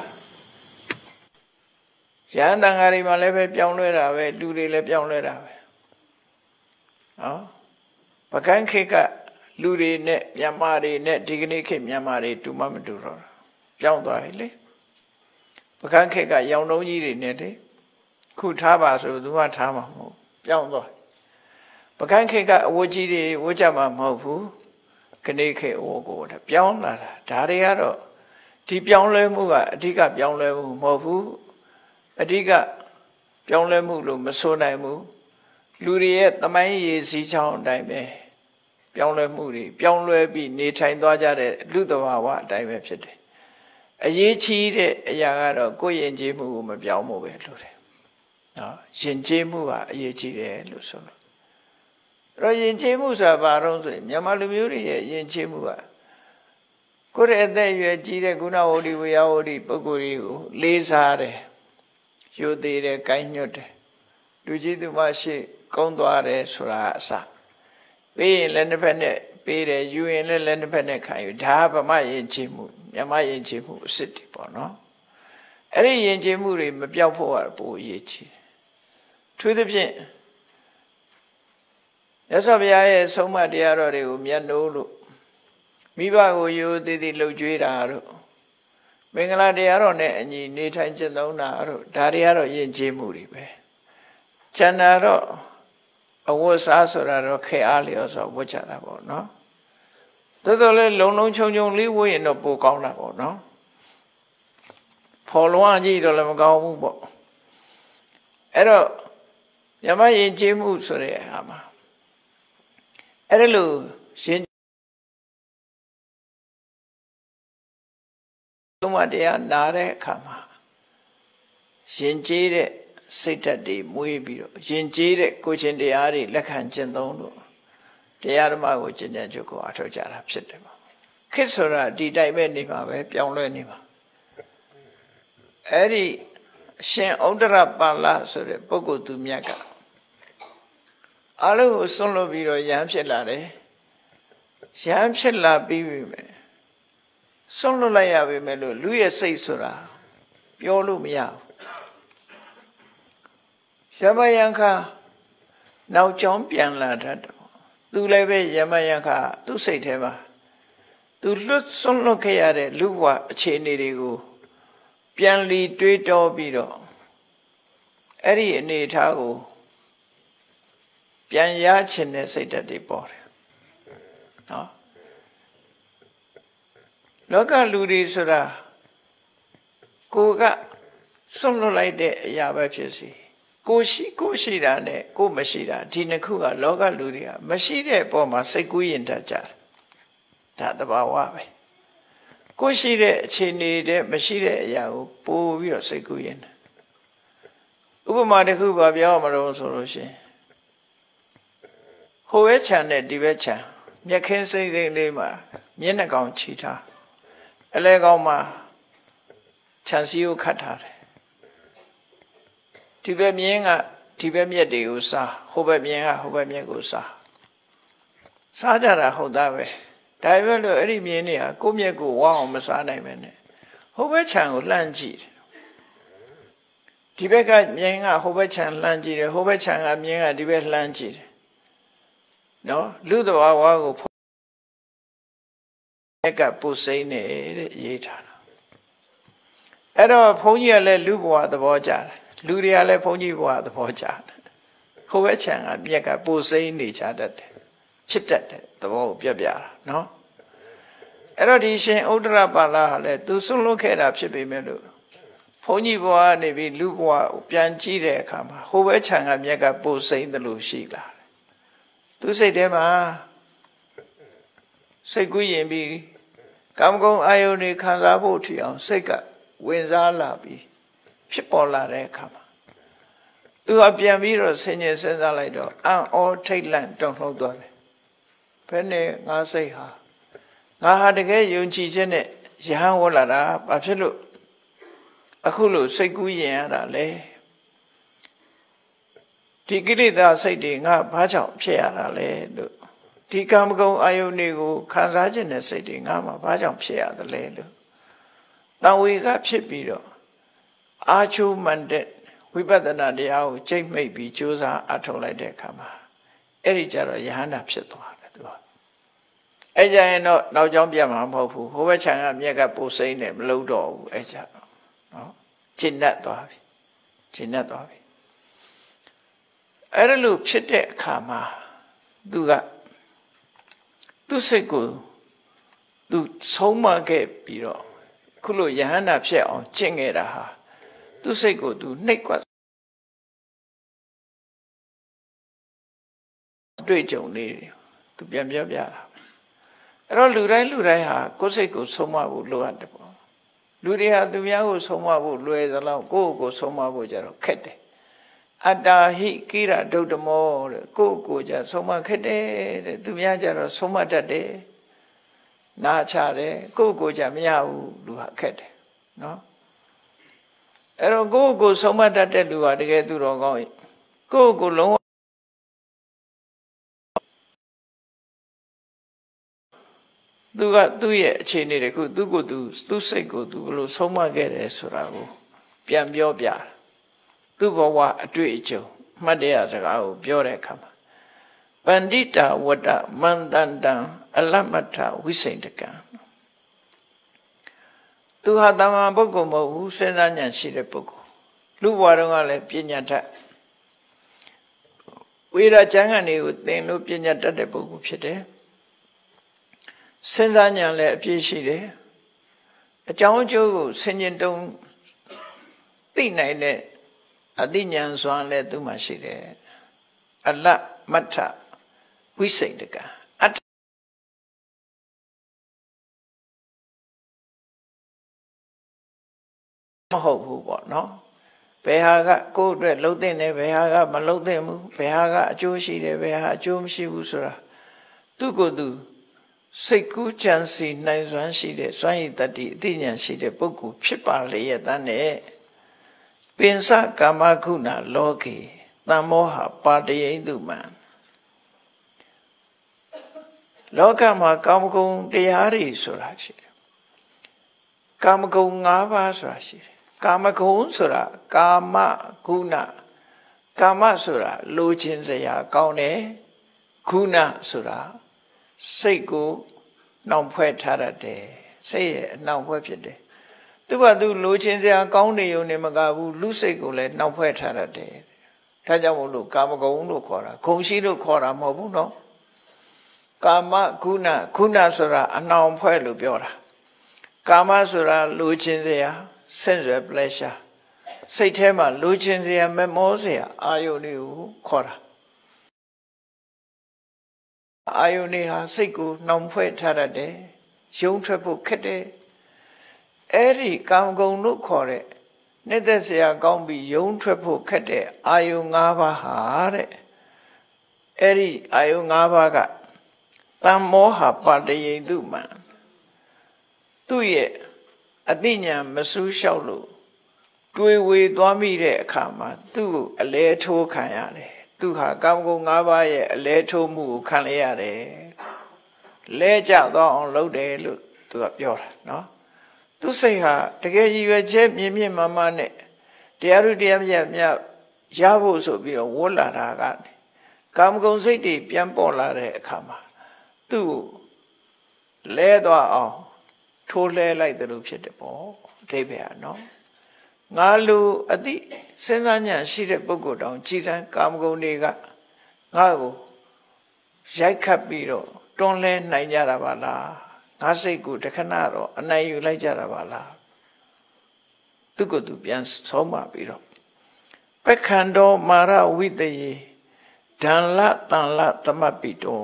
ရဟန်းတန်ဃာတွေမှာလည်းပဲပြောင်းလဲတာပဲလူတွေလည်းပြောင်းလဲတာပဲနော်ပကန်းခေတ်ကလူတွေနဲ့မြန်မာတွေနဲ့ဒီကနေ့ခေတ်မြန်မာတွေတူမမတူတော့ပြောင်းသွားပြီလေပကန်းခေတ်ကရောင်တုံးကြီးတွေနဲ့လေခုထားပါဆိုသူကထားမှာမဟုတ်ပြောင်းသွားပကန်းခေတ်ကအဝတ်ကြီးတွေဝတ်ကြမှာမဟုတ်ဘူးကနေ့ခေတ်အဝတ်ကိုပြောင်းလာတာဒါတွေကတော့ဒီပြောင်းလဲမှုကအဓိကပြောင်းလဲမှုမဟုတ်ဘူးအဓိကပြောင်းလဲမှုလို့မဆိုနိုင်ဘူးလူတွေရဲ့သမိုင်းရည်စည်းချောင်းအတိုင်းပဲပြောင်းလဲမှုတွေပြောင်းလဲပြီးနေထိုင်သွားကြတဲ့လူသဘာဝအတိုင်းပဲဖြစ်တယ်အရေးကြီးတဲ့အရာကတော့ကိုယ်ယဉ်ကျေးမှုကိုမပြောင်းဖို့ပဲလို့တယ်နော်ယဉ်ကျေးမှုကအရေးကြီးတယ်လို့ဆိုလို့အဲ့တော့ယဉ်ကျေးမှုဆိုတာဘာလို့ဆိုရင်မြန်မာလူမျိုးတွေရဲ့ယဉ်ကျေးမှုကကိုယ်ရဲ့အသက်အရွယ်ကြီးတဲ့ကုဏဝတိဝေယဝတိပုဂ္ဂိုလ်တွေကိုလေးစားတယ်ယူသေးတယ်ကိုင်းညွတ်တယ်လူကြီးသူမရှိကုန်းသွားတယ်ဆိုတာအစပေးရင်လည်းတစ်ဖက်နဲ့ပေးတယ်ယူရင်လည်းလည်းတစ်ဖက်နဲ့ခံယူဒါဗမာယဉ်ကျေးမှုမြန်မာယဉ်ကျေးမှုအစစ်တွေပေါ့နော်အဲ့ဒီယဉ်ကျေးမှုတွေမပြောက်ဖို့ကပိုအရေးကြီးတယ်ထူးသဖြင့်ရသော်ဘုရားရဲ့ဆုံးမတရားတော်တွေကိုမျက်နှိုးလို့မိဘကိုရိုးသေးသေးလှုပ်ကြွေးတာတို့မင်္ဂလာတရားတော်နဲ့အညီနေထိုင်ကျင့်သုံးတာတို့ဒါတွေကတော့ယဉ်ကျေးမှုတွေပဲကျန်တာတော့အဝတ်စားဆိုတာတော့ခေအားလျော်ဆိုဝတ်ကြတာပေါ့နော်တော်တော်လေးလုံလုံချုံချုံလေးဝတ်ရင်တော့ပိုကောင်းတာပေါ့နော်ဖော်လွှမ်းကြည့်တော့လည်းမကောင်းဘူးပေါ့အဲ့တော့ညမယဉ်ကျေးမှုဆိုတဲ့ဟာမှာအဲ့ဒါလို့ရှင်သုံးမတရားနာတဲ့အခါမှာယဉ်ကျေးတဲ့စိတ်ဓာတ်တွေမွေးပြီးတော့ယဉ်ကျေးတဲ့ကိုချင်းတရားတွေလက်ခံကျင့်သုံးလို့တရားဓမ္မကိုကျင့်ကြံကြုတ်ကိုအထောက်ကြတာဖြစ်တယ်ပေါ့ခေတ်ဆိုတာဒီတိုင်းပဲနေမှာပဲပြောင်းလဲနေမှာအဲ့ဒီအရှင်ဥဒ္ဒရပါဠိဆိုတဲ့ပုဂ္ဂိုလ်သူမြတ်ကအလုံးကိုစွန့်လွတ်ပြီးတော့ယဟန်ဖြစ်လာတယ်ယဟန်ဖြစ်လာပြီးပြီမယ်စွန့်လွတ်လိုက်ရပြီမယ်လို့လူရဲ့စိတ်ဆိုတာပြောလို့မရဘူးယမယံခါနောက်ကြောင်းပြန်လာတတ်တယ်သူလည်းပဲယမယံခါသူ့စိတ်ထဲမှာသူလွတ်စွန့်လွတ်ခဲ့ရတဲ့လူဘဝအခြေအနေတွေကိုပြန်လီတွေးတောပြီးတော့အဲ့ဒီအနေအထားကိုပြန်ရချင်တဲ့စိတ်ဓာတ်တွေပေါ်တယ်နော်လောကလူတွေဆိုတာကိုကစွန့်လွတ်လိုက်တဲ့အရာပဲဖြစ်စီကိုရှိကိုရှိတာနဲ့ကိုမရှိတာဒီနှစ်ခုကလောကလူတွေကမရှိတဲ့အပေါ်မှာစိတ်ကူးရင်တတ်ကြတယ်ဒါတဘာဝပဲကိုရှိတဲ့အခြေအနေတဲ့မရှိတဲ့အရာကိုပို့ပြီးတော့စိတ်ကူးရင်ဥပမာတစ်ခုပါပြောရမလို့ဆိုလို့ရှိရင်ဟိုဘက်ခြံနဲ့ဒီဘက်ခြံမျက်ခင်းစိမ့်စိမ့်လေးမှာမျက်နှာကောင်ချီထားအလဲကောင်မှာခြံစည်းကိုခတ်ထားတယ်ဒီဘက်မြင်းကဒီဘက်မြက်တွေကိုစားဟိုဘက်မြင်းကဟိုဘက်မြက်ကိုစားစားကြတာဟုတ်သားပဲဒါပေမဲ့လို့အဲ့ဒီမြင်းတွေကကိုယ့်မြက်ကိုဝအောင်မစားနိုင်ပဲနဲ့ဟိုဘက်ခြံကိုလှမ်းကြည့်တယ်ဒီဘက်ကမြင်းကဟိုဘက်ခြံလှမ်းကြည့်တယ်ဟိုဘက်ခြံကမြင်းကဒီဘက်လှမ်းကြည့်တယ်နော်လူသဘာဝကိုကပူစိမ့်နေတဲ့ရေးထားတာအဲ့တော့ဘုန်းကြီးကလည်းလူဘဝသဘောကျတယ်လူတွေကလည်းဘုန်းကြီးဘဝသဘောကျတယ်ဟိုဘက်ခြံကမြက်ကပူစိမ့်နေကြတတ်တယ်ဖြစ်တတ်တဲ့သဘောကိုပြပြတာနော်အဲ့တော့ဒီရှင်ဥဒ္ဒရပါဠဟာလည်းသူဆွလွတ်ခဲ့တာဖြစ်ပေမဲ့လို့ဘုန်းကြီးဘဝကနေပြီးလူဘဝကိုပြန်ကြည့်တဲ့အခါမှာဟိုဘက်ခြံကမြက်ကပူစိမ့်တယ်လို့ရှိလာတယ်သူစိတ်ထဲမှာစိတ်ကူးရင်ပြီးကာမဂုဏ်အာယုန်တွေခံစားဖို့ထီအောင်စိတ်ကဝင်စားလာပြီးဖြစ်ပေါ်လာတဲ့အခါမှာသူကပြန်ပြီးတော့ဆင်ញင်စဉ်းစားလိုက်တော့အံ့ဩထိတ်လန့်တုန်လှုပ်သွားတယ်ဘယ်နဲ့ငါစိတ်ဟာငါဟာတကယ်ယုံကြည်ခြင်းနဲ့ယဟန်ဝလာတာဘာဖြစ်လို့အခုလို့စိတ်ကူးရင်ရတာလဲဒီကိလေသာစိတ်တွေငါဘာကြောင့်ဖြစ်ရတာလဲလို့ဒီကာမဂုဏ်အာယုန်တွေကိုခံစားခြင်းနဲ့စိတ်တွေငါမှာဘာကြောင့်ဖြစ်ရသလဲလို့တန်ဝေကဖြစ်ပြီးတော့အာချုမန္တဝိပဿနာတရားကိုကြိတ်မိတ်ပြီးကြိုးစားအထောက်လိုက်တဲ့အခါမှာအဲ့ဒီကြတော့ယဟန္တာဖြစ်သွားတယ်သူကအဲ့ကြရင်တော့နောက်ကြောင်းပြမှာမဟုတ်ဘူးဟိုဘက်ခြံကမြက်ကပူစိမ့်နေမလို့တော့ဘူးအဲ့ကြတော့နော်ကျင့်တတ်သွားပြီကျင့်တတ်သွားပြီအဲ့လိုဖြစ်တဲ့အခါမှာသူကသူစိတ်ကိုသူဆုံးမခဲ့ပြီးတော့ခုလိုယဟန္တာဖြစ်အောင်ကျင့်ခဲ့တာဟာသူစိတ်ကိုသူနှိပ်ကွက်တွေ့ကြုံနေတယ်သူပြန်ပြောပြတာအဲ့တော့လူတိုင်းလူတိုင်းဟာကိုယ်စိတ်ကိုဆုံးမဖို့လိုအပ်တယ်ပေါ့လူတွေဟာသူများကိုဆုံးမဖို့လွယ်သလောက်ကိုယ့်ကိုယ်ဆုံးမဖို့ကြတော့ခက်တယ်အတ္တာဟိကိရဒုဒ္ဓမောတဲ့ကိုယ့်ကိုယ်ကြဆုံးမခက်တယ်တဲ့သူများကြတော့ဆုံးမတတ်တယ်နာချတယ်ကိုယ့်ကိုယ်ကြမရဘူးလူဟာခက်တယ်နော်အဲ့တော့ကိုယ့်ကိုယ်ဆုံးမတတ်တဲ့လူဟာတကယ်သူတော်ကောင်းကိုယ့်ကိုယ်လုံးသူကသူ့ရဲ့အခြေအနေတခုသူ့ကိုယ်သူသူ့စိတ်ကိုသူဘယ်လိုဆုံးမခဲ့တယ်ဆိုတာကိုပြန်ပြောပြသူ့ဘဝအတွေ့အကြုံမှတ်တရစကားကိုပြောတဲ့အခါမှာပန္တိတာဝတ္တမန္တန္တံအလမထဝိစိန်တကံသူဟာတမန်ပုဂ္ဂိုလ်မဟုတ်ဘူးစဉ်းစားဉာဏ်ရှိတဲ့ပုဂ္ဂိုလ်လူဘဝတုန်းကလည်းပညာတတ်ဝိရာကျမ်းဂန်တွေကိုသင်လို့ပညာတတ်တဲ့ပုဂ္ဂိုလ်ဖြစ်တယ်စဉ်းစားဉာဏ်လည်းအပြည့်ရှိတယ်အကြောင်းအကျိုးကိုဆင်ခြင်တုံသိနိုင်တဲ့အသိဉာဏ်စွမ်းလည်းသူ့မှာရှိတယ်အလမထဝိစိတ်တကံအမဟုတ်ဘူးပေါ့နော်ဘယ်ဟာကကိုယ့်အတွက်လှုပ်တဲ့နဲ့ဘယ်ဟာကမလှုပ်တဲ့ဘူးဘယ်ဟာကအကျိုးရှိတယ်ဘယ်ဟာအကျိုးမရှိဘူးဆိုတာသူ့ကိုယ်သူစိတ်ကူးကြံစီနိုင်စွမ်းရှိတဲ့စွမ်းရည်တတ္တိအသိဉာဏ်ရှိတဲ့ပုဂ္ဂိုလ်ဖြစ်ပါလေရဲ့တန်းနဲ့ပင်စကာမခုဏလောကေတမ္မောဟပါတယိတုမံလောကမှာကာမဂုဏ်တရားတွေဆိုတာရှိတယ်ကာမဂုဏ်၅ပါးဆိုတာရှိတယ်ကာမဂုဏ်ဆိုတာကာမခုဏကာမဆိုတာလိုချင်စရာကောင်းတယ်ခုဏဆိုတာစိတ်ကိုနှောင်ဖွဲ့ထားတတ်တယ်စိတ်ရဲ့အနှောင်ဖွဲ့ဖြစ်တယ်သူကသူလိုချင်စရာကောင်းနေုံနဲ့မကဘူးလူစိတ်ကိုလည်းနှောင်ဖွဲ့ထားတတ်တယ်ဒါကြောင့်မို့လို့ကာမဂုဏ်လို့ခေါ်တာဂုဏ်ရှိလို့ခေါ်တာမဟုတ်ဘူးနော်ကာမခုဏခုဏဆိုတာအနှောင်ဖွဲ့လို့ပြောတာကာမဆိုတာလိုချင်စရာ sensual pleasure စိတ်ထဲမှာလိုချင်စရာမမောစရာအာယုန်တွေကိုခေါ်တာအာယုန်တွေဟာစိတ်ကိုနှောင်ဖွဲ့ထားတတ်တယ်ယုံထွက်ဖို့ခက်တယ်အဲ့ဒီကာမဂုဏ်လို့ခေါ်တဲ့နှစ်သက်စရာကောင်းပြီးယုံထွက်ဖို့ခက်တဲ့အာယုန်၅ပါးဟာတဲ့အဲ့ဒီအာယုန်၅ပါးကတမ္မောဟပါတယိတုမံသူ့ရဲ့အသိဉာဏ်မစူးလျှောက်လို့တွေးဝေသွားမိတဲ့အခါမှာသူ့ကိုအလဲထိုးခံရတယ်သူဟာကာမဂုဏ်၅ပါးရဲ့အလဲထိုးမှုကိုခံရရတယ်လဲကျသွားအောင်လုပ်တယ်လို့သူကပြောတာနော်သူစိတ်ဟာတကယ်ရည်ရွယ်ချက်မြင့်မြင့်မားမားနဲ့တရားဥတရားမြတ်မြတ်ရဖို့ဆိုပြီးတော့ဝတ်လာတာကနေကာမဂုဏ်စိတ်တွေပြန်ပေါ်လာတဲ့အခါမှာသူ့လဲသွားအောင်ထိုးလဲလိုက်တယ်လို့ဖြစ်တယ်ပေါ့အဓိပ္ပာယ်နော်ငါလူအတိစဉ်းစားဉာဏ်ရှိတဲ့ပုဂ္ဂိုလ်တောင်ကြည်စံကာမဂုဏ်တွေကငါ့ကိုရိုက်ခတ်ပြီးတော့တွန်းလဲနိုင်ကြတာပါလားငါစိတ်ကိုတခဏတော့အနိုင်ယူလိုက်ကြတာပါလားသူကသူပြန်ဆုံးမပြီးတော့ပက္ခန္တောမာရဝိတယေဒံလတန်လသမပိတော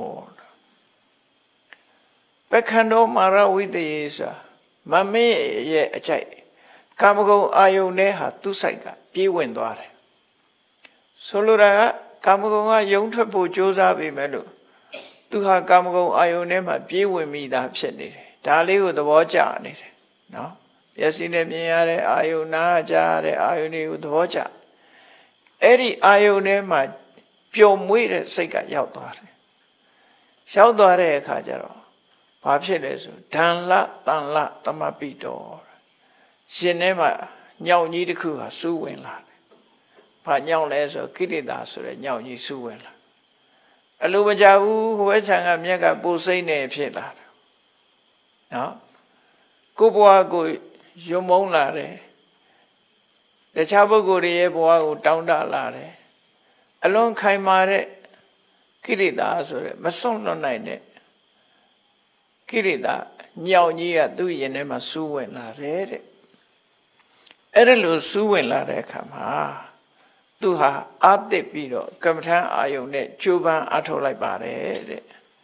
ပက္ခန္တောမာရဝိတယေဆိုမမေ့ရဲ့အကြိုက်ကာမဂုဏ်အာယုန်နဲ့ဟာသူ့ဆိုင်ကပြေးဝင်သွားတယ်ဆိုလိုတာကကာမဂုဏ်ကယုံထွက်ဖို့ကြိုးစားပေမဲ့လို့သူဟာကာမဂုဏ်အာယုန်ထဲမှာပြေးဝင်မိတာဖြစ်နေတယ်ဒါလေးကိုသဘောကျနေတယ်နော်မျက်စိနဲ့မြင်ရတဲ့အာယုန်နားကြားရတဲ့အာယုန်တွေကိုသဘောကျအဲ့ဒီအာယုန်ထဲမှာပျော်မွေ့တဲ့စိတ်ကရောက်သွားတယ်ရောက်သွားတဲ့အခါကျတော့ဘာဖြစ်လဲဆိုဒံလတန်လသမပိတောရှင်ထဲမှာညောင်ကြီးတစ်ခုဟာစူးဝင်လာတယ်ဘာညောင်လဲဆိုကိလေသာဆိုတဲ့ညောင်ကြီးစူးဝင်လာအလိုမကြဘူးဟိုဘက်ခြံကမြက်ကပူစိမ့်နေဖြစ်လာတယ်နော်ကိုယ်ဘဝကိုယုံမုန်းလာတယ်တခြားပုဂ္ဂိုလ်တွေရဲ့ဘဝကိုတောင်းတလာတယ်အလွန်ခိုင်မာတဲ့ကိလေသာဆိုတဲ့မစွန့်လွတ်နိုင်တဲ့ကိလေသာညောင်ကြီးကသူ့ရင်ထဲမှာစူးဝင်လာတယ်တဲ့အဲ့ဒါလို့စူးဝင်လာတဲ့အခါမှာသူဟာအာသစ်ပြီးတော့ကမ္မထံအာယုန်နဲ့ကြိုးပမ်းအထောက်လိုက်ပါတယ်တဲ့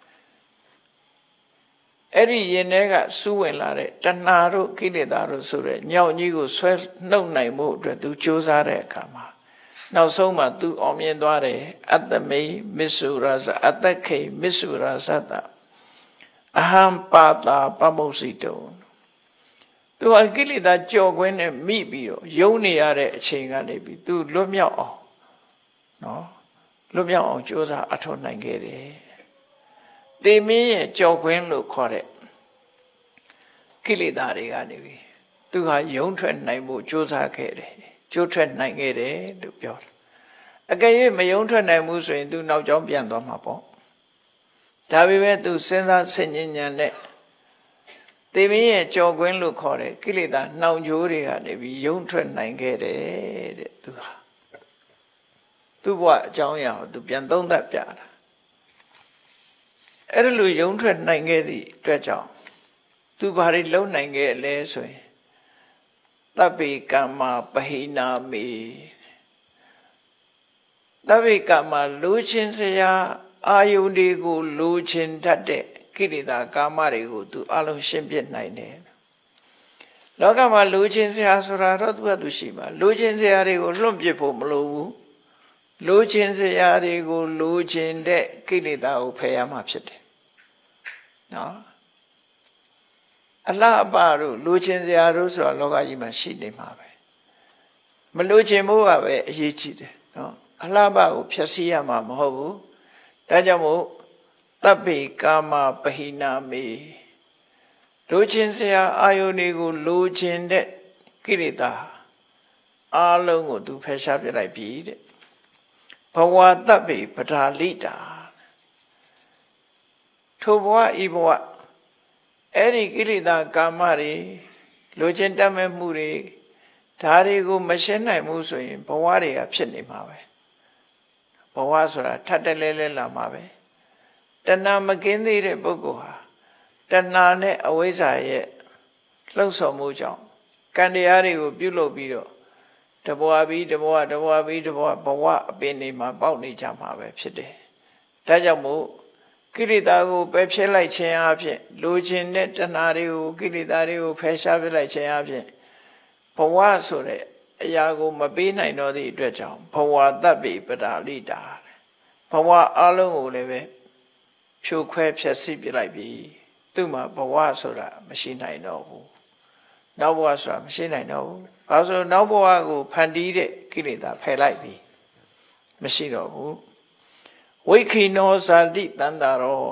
အဲ့ဒီရင်ထဲကစူးဝင်လာတဲ့တဏှာတို့ကိလေသာတို့ဆိုတဲ့ညောင်ကြီးကိုဆွဲနှုတ်နိုင်မှုအတွက်သူကြိုးစားတဲ့အခါမှာနောက်ဆုံးမှာသူအောင်မြင်သွားတယ်အတ္တမိမစ္ဆုရဇအတ္တခိမစ္ဆုရဇတအဟံပါတာပမုစိတုံသူအကိလေသာကြော်ခွင်းနဲ့မိပြီးတော့ယုံနေရတဲ့အချိန်ကနေပြီးသူလွတ်မြောက်အောင်နော်လွတ်မြောက်အောင်ကြိုးစားအထောက်နိုင်ခဲ့တယ်တေမင်းရဲ့ကြော်ခွင်းလို့ခေါ်တဲ့ကိလေသာတွေကနေပြီးသူဟာယုံထွက်နိုင်ဖို့ကြိုးစားခဲ့တယ်ကြိုးထွက်နိုင်ခဲ့တယ်လို့ပြောတယ်အကယ်၍မယုံထွက်နိုင်ဘူးဆိုရင်သူနောက်ကျောင်းပြန်သွားမှာပေါ့ဒါပေမဲ့သူစဉ်းစားဆင်ခြင်ဉာဏ်နဲ့တေမင်းရဲ့ကြော်ကွင်းလို့ခေါ်တဲ့ကိလေသာနှောင်ကြိုးတွေကနေပြီးယုံထွက်နိုင်ခဲ့တယ်တဲ့သူဟာသူ့ဘဝအကြောင်းအရာကိုသူပြန်သုံးသပ်ပြတာအဲ့ဒါလိုယုံထွက်နိုင်ခဲ့သည့်အတွက်ကြောင့်သူဘာတွေလုံနိုင်ခဲ့လဲဆိုရင်သဗ္ဗေကမ္မာပဟိနာမေသဗ္ဗေကမ္မာလိုချင်စရာအာယုန်တွေကိုလိုချင်တတ်တဲ့ကိလေသာကာမတွေကိုသူအလုံးရှင်းပြနိုင်တယ်လောကမှာလိုချင်စရာဆိုတာတော့သူကသူရှိမှာလိုချင်စရာတွေကိုလွတ်ပြစ်ဖို့မလိုဘူးလိုချင်စရာတွေကိုလိုချင်တဲ့ကိလေသာကိုဖယ်ရမှာဖြစ်တယ်နော်အလားအပါတို့လိုချင်စရာတို့ဆိုတာလောကကြီးမှာရှိနေမှာပဲမလိုချင်ဖို့ကပဲအရေးကြီးတယ်နော်အလားအပါကိုဖျက်ဆီးရမှာမဟုတ်ဘူးဒါကြောင့်မို့သဗ္ဗေကာမပဟိနာမေလိုချင်စရာအာယုန်တွေကိုလိုချင်တဲ့ကိလေသာအလုံးကိုသူဖယ်ရှားပြလိုက်ပြီတဲ့ဘဝသဗ္ဗေပဓာလိတာထိုဘဝဤဘဝအဲ့ဒီကိလေသာကာမတွေလိုချင်တတ်မဲ့မှုတွေဒါတွေကိုမရှင်းနိုင်ဘူးဆိုရင်ဘဝတွေကဖြစ်နေမှာပဲဘဝဆိုတာထပ်တလဲလဲလာမှာပဲတဏှာမကင်းသေးတဲ့ပုဂ္ဂိုလ်ဟာတဏှာနဲ့အဝိဇ္ဇာရဲ့လှုပ်ဆော်မှုကြောင့်ကံတရားတွေကိုပြုလုပ်ပြီးတော့တဘဝပြီးတဘဝတဘဝပြီးတဘဝဘဝအပင်နေမှာပေါက်နေကြမှာပဲဖြစ်တယ်ဒါကြောင့်မို့ကိလေသာကိုပယ်ဖျက်လိုက်ခြင်းအပြင်လိုချင်တဲ့တဏှာတွေကိုကိလေသာတွေကိုဖယ်ရှားပြလိုက်ခြင်းအပြင်ဘဝဆိုတဲ့အရာကိုမပေးနိုင်တော့သည့်အတွက်ကြောင့်ဘဝတပ္ပိပဒါလိတာဘဝအလုံးကိုလည်းပဲဖြိုခွဲဖျက်ဆီးပြလိုက်ပြီသူ့မှာဘဝဆိုတာမရှိနိုင်တော့ဘူးနောက်ဘဝဆိုတာမရှိနိုင်တော့ဘူးဘာလို့ဆိုနောက်ဘဝကိုဖန်တီးတဲ့ကိလေသာဖယ်လိုက်ပြီမရှိတော့ဘူးဝိခိနောဇာတိတန္တာရော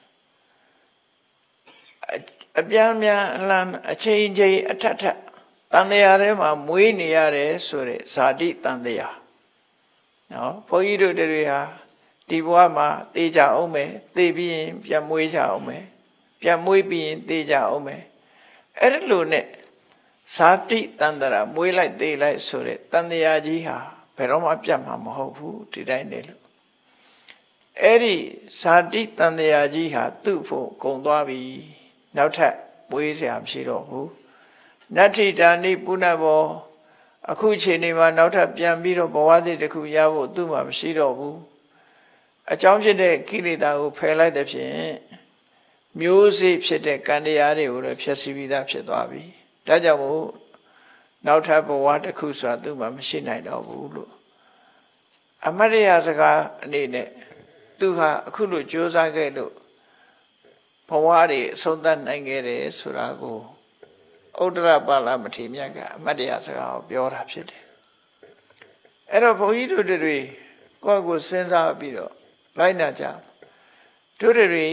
အပြားများအလံအချိန်ချင်းအထက်ထက်တန်တရားထဲမှာမွေးနေရတယ်ဆိုတဲ့ဇာတိတန်တရားနော်ဘုန်းကြီးတို့တွေဟာဒီဘဝမှာသေကြအောင်မယ်သေပြီးရင်ပြန်မွေးကြအောင်မယ်ပြန်မွေးပြီးရင်သေကြအောင်မယ်အဲ့ဒါလို့နဲ့ဇာတိတန္တရာမွေးလိုက်သေလိုက်ဆိုတဲ့တန်တရားကြီးဟာဘယ်တော့မှပြတ်မှာမဟုတ်ဘူးဒီတိုင်းနေလို့အဲ့ဒီဇာတိတန်တရားကြီးဟာသူ့ဖို့ဂုံသွားပြီနောက်ထပ်မွေးเสียမရှိတော့ဘူးနတ္ထိတာနိပုဏ္ဏဘောအခုချိန်နေမှာနောက်ထပ်ပြန်ပြီးတော့ဘဝသစ်တစ်ခုရဖို့သူ့မှာမရှိတော့ဘူးအကြောင်းဖြစ်တဲ့ကိလေသာကိုဖယ်လိုက်တဲ့ဖြင့်မျိုးစေ့ဖြစ်တဲ့ကံတရားတွေကိုလည်းဖျက်ဆီးပြီးသားဖြစ်သွားပြီဒါကြောင့်မို့နောက်ထပ်ဘဝတစ်ခုဆိုတာသူ့မှာမရှိနိုင်တော့ဘူးလို့အမရိယစကားအနေနဲ့သူဟာအခုလိုကြိုးစားခဲ့လို့ဘဝတွေအဆုံးသတ်နိုင်ခဲ့တယ်ဆိုတာကိုဥဒ္ဒရပါဠမထေရမြတ်ကအမရိယစကားကိုပြောတာဖြစ်တယ်အဲ့တော့ဘုန်းကြီးတို့တွေကိုယ့်ကိုစဉ်းစားပြီးတော့လိုက်နာကြတို့တွေ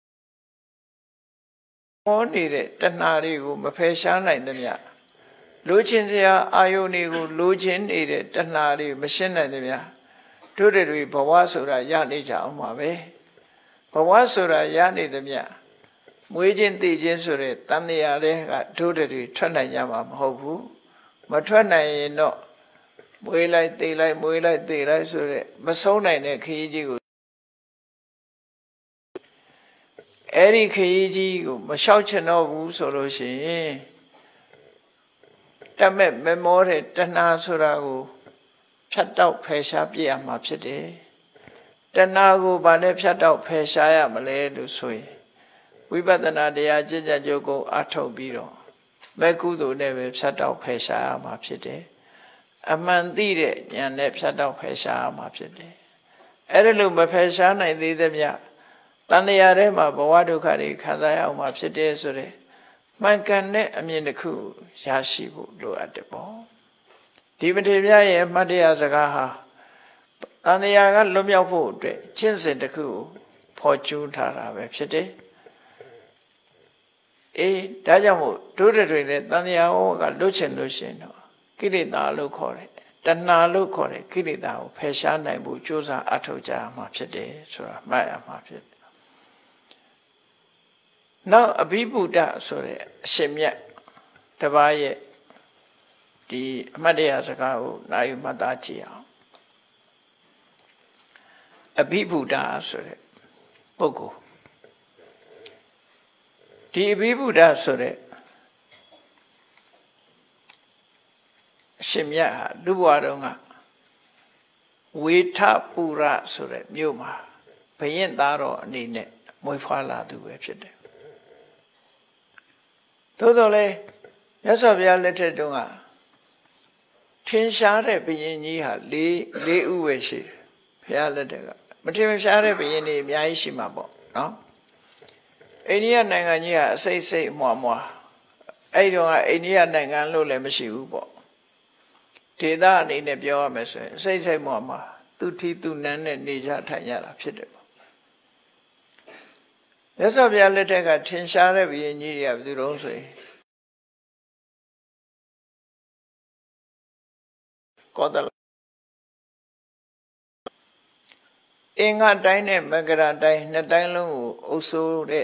ဟောနေတဲ့တဏှာတွေကိုမဖယ်ရှားနိုင်သမျှလိုချင်စရာအာယုန်တွေကိုလိုချင်နေတဲ့တဏှာတွေမရှင်းနိုင်သမျှတို့တွေဘဝဆိုတာရနေကြအောင်ပါပဲဘဝဆိုတာရနေသမျှမွေးခြင်းသိခြင်းဆိုတဲ့တန်တရားတွေကတို့တွေထွက်နိုင်ကြမှာမဟုတ်ဘူးမထွက်နိုင်ရင်တော့မွေးလိုက်သိလိုက်မွေးလိုက်သိလိုက်ဆိုတဲ့မဆုံးနိုင်တဲ့ခရီးကြီးကိုအဲ့ဒီခရီးကြီးကိုမလျှောက်ချင်တော့ဘူးဆိုလို့ရှိရင်တမဲ့မမောတဲ့တဏှာဆိုတာကိုဖြတ်တောက်ဖယ်ရှားပြရမှာဖြစ်တယ်တဏှာကိုဗာနဲ့ဖြတ်တောက်ဖယ်ရှားရမလဲလို့ဆိုရင်ဝိပဿနာတရားကျင့်ကြံကြိုးကိုအထုတ်ပြီးတော့မဲ့ကုသိုလ်နဲ့ပဲဖြတ်တောက်ဖယ်ရှားရမှာဖြစ်တယ်အမှန်သိတဲ့ဉာဏ်နဲ့ဖြတ်တောက်ဖယ်ရှားရမှာဖြစ်တယ်အဲ့ဒါလို့မဖယ်ရှားနိုင်သေးသမျှတန်တရားထဲမှာဘဝဒုက္ခတွေခံစားရအောင်မှာဖြစ်တယ်ဆိုတဲ့မှန်ကန်တဲ့အမြင်တစ်ခုရရှိဖို့လိုအပ်တယ်ပေါ့ဒီမထေရမြတ်ရဲ့မှတ်တရစကားဟာတန်တရားကလွတ်မြောက်ဖို့အတွက်ကျင့်စဉ်တစ်ခုကိုဖော်ကျူးထားတာပဲဖြစ်တယ်အေးဒါကြောင့်မို့တို့တွေနဲ့တန်တရားဟောကလွတ်ချင်လို့ရှင်တော့ကိလေသာလို့ခေါ်တယ်တဏှာလို့ခေါ်တယ်ကိလေသာကိုဖယ်ရှားနိုင်ဖို့ကြိုးစားအထောက်ကြရမှာဖြစ်တယ်ဆိုတာမှတ်ရမှာဖြစ်တယ်နောက်အဘိဗုဒ္ဓဆိုတဲ့အရှင်မြတ်တပါးရဲ့ဒီအမတ်တရားစကားကိုနာယူမှတ်သားကြည့်အောင်အဘိဗုဒ္ဓဆိုတဲ့ပုဂ္ဂိုလ်ဒီအဘိဗုဒ္ဓဆိုတဲ့အရှင်မြတ်ဟာလူဘဝတုန်းကဝေထပူရဆိုတဲ့မြို့မှာဘုရင်သားတော်အနေနဲ့မွေးဖွားလာသူပဲဖြစ်တယ်သို့တော်လည်းမြတ်စွာဘုရားလက်ထက်တုန်းကထင်ရှားတဲ့ဘုရင်ကြီးဟာလေးလေးဥပဲရှိတယ်ဘုရားလက်ထက်ကမထင်ရှားတဲ့ဘုရင်တွေအများကြီးရှိမှာပေါ့နော်အိန္ဒိယနိုင်ငံကြီးကအစိတ်စိတ်အမွားမွားအဲ့ဒီတော့အိန္ဒိယနိုင်ငံလို့လည်းမရှိဘူးပေါ့ဒေသအနေနဲ့ပြောရမယ်ဆိုရင်အစိတ်စိတ်မွားမွားသူထီသူနန်းနဲ့နေကြထိုင်ကြတာဖြစ်တယ်ပေါ့မြတ်စွာဘုရားလက်ထက်ကထင်ရှားတဲ့ဘုရင်ကြီးတွေကဘယ်သူတုံးဆိုရင်ကောသလအင်္ဂတိုင်းနဲ့မကရတိုင်းနှစ်တိုင်းလုံးကိုအုပ်စိုးတဲ့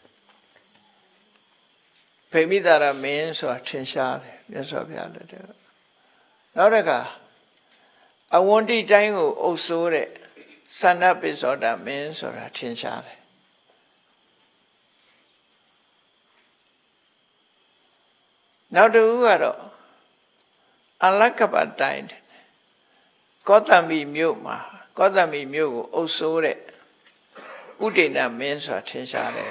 ဗိမိသာရမင်းဆိုတာထင်ရှားတယ်မြတ်စွာဘုရားလက်ထက်ကနောက်တစ်ခါအဝန္တိတိုင်းကိုအုပ်စိုးတဲ့သန္နပိသောတာမင်းဆိုတာထင်ရှားတယ်နောက်တစ်ခုကတော့အလကပတိုင်းကောသမိမြို့မှာကောသမိမြို့ကိုအုပ်စိုးတဲ့ဥဒိဏမင်းဆိုတာထင်ရှားတယ်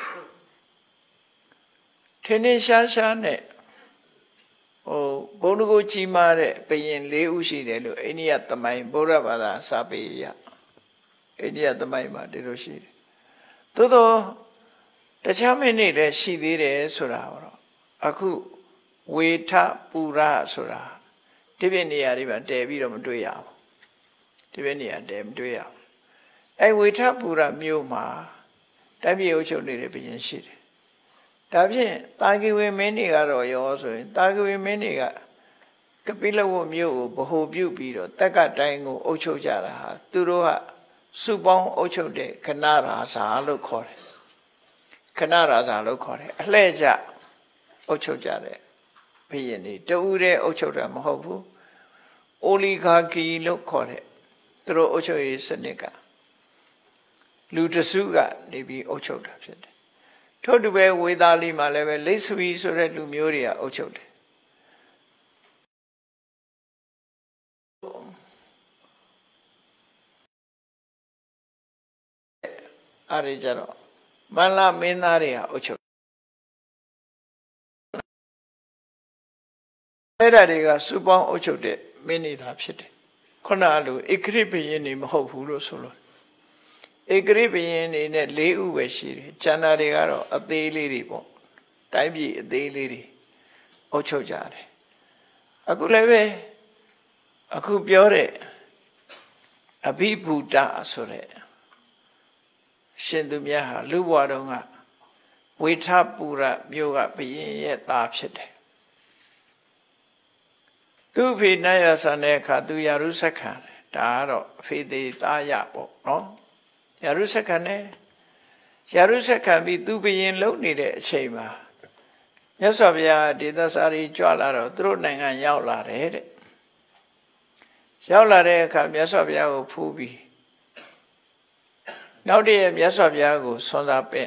ထင်ထင်ရှားရှားနဲ့ဟိုဘုံတကူကြီးမားတဲ့ဘုရင်လေးဦးရှိတယ်လို့အိန္ဒိယသမိုင်းဗုဒ္ဓဘာသာစာပေရအိန္ဒိယသမိုင်းမှာဒီလိုရှိတယ်သို့တော့တခြားမင်းတွေလည်းရှိသေးတယ်ဆိုတာတော့အခုဝေထပူရဆိုတာဒီပြနေရာတွေမှာတည်ပြီးတော့မတွေ့ရဘူးဒီပြနေရာတည်မတွေ့ရဘူးအဲဝေထပူရမြို့မှာတိုင်းပြည်အုပ်ချုပ်နေတဲ့ဘုရင်ရှိတယ်ဒါဖြင့်တာဂိဝေမင်းတွေကတော့ရောဆိုရင်တာဂိဝေမင်းတွေကကပိလဝတ်မြို့ကိုဗဟိုပြုပြီးတော့တက်ကတိုင်းကိုအုပ်ချုပ်ကြတာဟာသူတို့ကစုပေါင်းအုပ်ချုပ်တဲ့ခဏရာဇာလို့ခေါ်တယ်ခဏရာဇာလို့ခေါ်တယ်အလှဲ့ကျအုပ်ချုပ်ကြတယ်ဘုရင်တွေတူတဲ့အုပ်ချုပ်တာမဟုတ်ဘူးအိုလီဂါကီလို့ခေါ်တယ်သူတို့အုပ်ချုပ်ရေးစနစ်ကလူတစုကနေပြီးအုပ်ချုပ်တာဖြစ်တယ်ထို့တူပဲဝေသာလီမှာလည်းပဲလိဆွီဆိုတဲ့လူမျိုးတွေကအုပ်ချုပ်တယ်အဲ့ဒီကြတော့မန္လာမင်းသားတွေကအုပ်ချုပ်အဲ့ဒါတွေကစုပေါင်းအုပ်ချုပ်တဲ့မင်းတွေသာဖြစ်တယ်ခုနလိုဧကရိဘယင်းနေမဟုတ်ဘူးလို့ဆိုလို့ဧကရိဘယင်းနေနဲ့လေးဥပဲရှိတယ်ကျန်တာတွေကတော့အသေးလေးတွေပေါ့တိုင်းပြည်အသေးလေးတွေအုပ်ချုပ်ကြတယ်အခုလည်းပဲအခုပြောတဲ့အဘိဗုဒ္ဓဆိုတဲ့ရှင်သူမြတ်ဟာလူဘဝတုန်းကဝေထပူရမြို့ကဘုရင်ရဲ့သားဖြစ်တယ်သူ့ဖေနတ်ရဆန်တဲ့အခါသူယာရုဆက်ခံတယ်ဒါကတော့အဖေသေးသားရပေါ့နော်ယာရုဆက်ခံတယ်ယာရုဆက်ခံပြီးသူဘုရင်လုံနေတဲ့အချိန်မှာမြတ်စွာဘုရားဒေသစာရီကြွလာတော့သူတို့နိုင်ငံရောက်လာတယ်တဲ့ရောက်လာတဲ့အခါမြတ်စွာဘုရားကိုဖူးပြီးနောက်တည့်မြတ်စွာဘုရားကိုဆွမ်းသာပင့်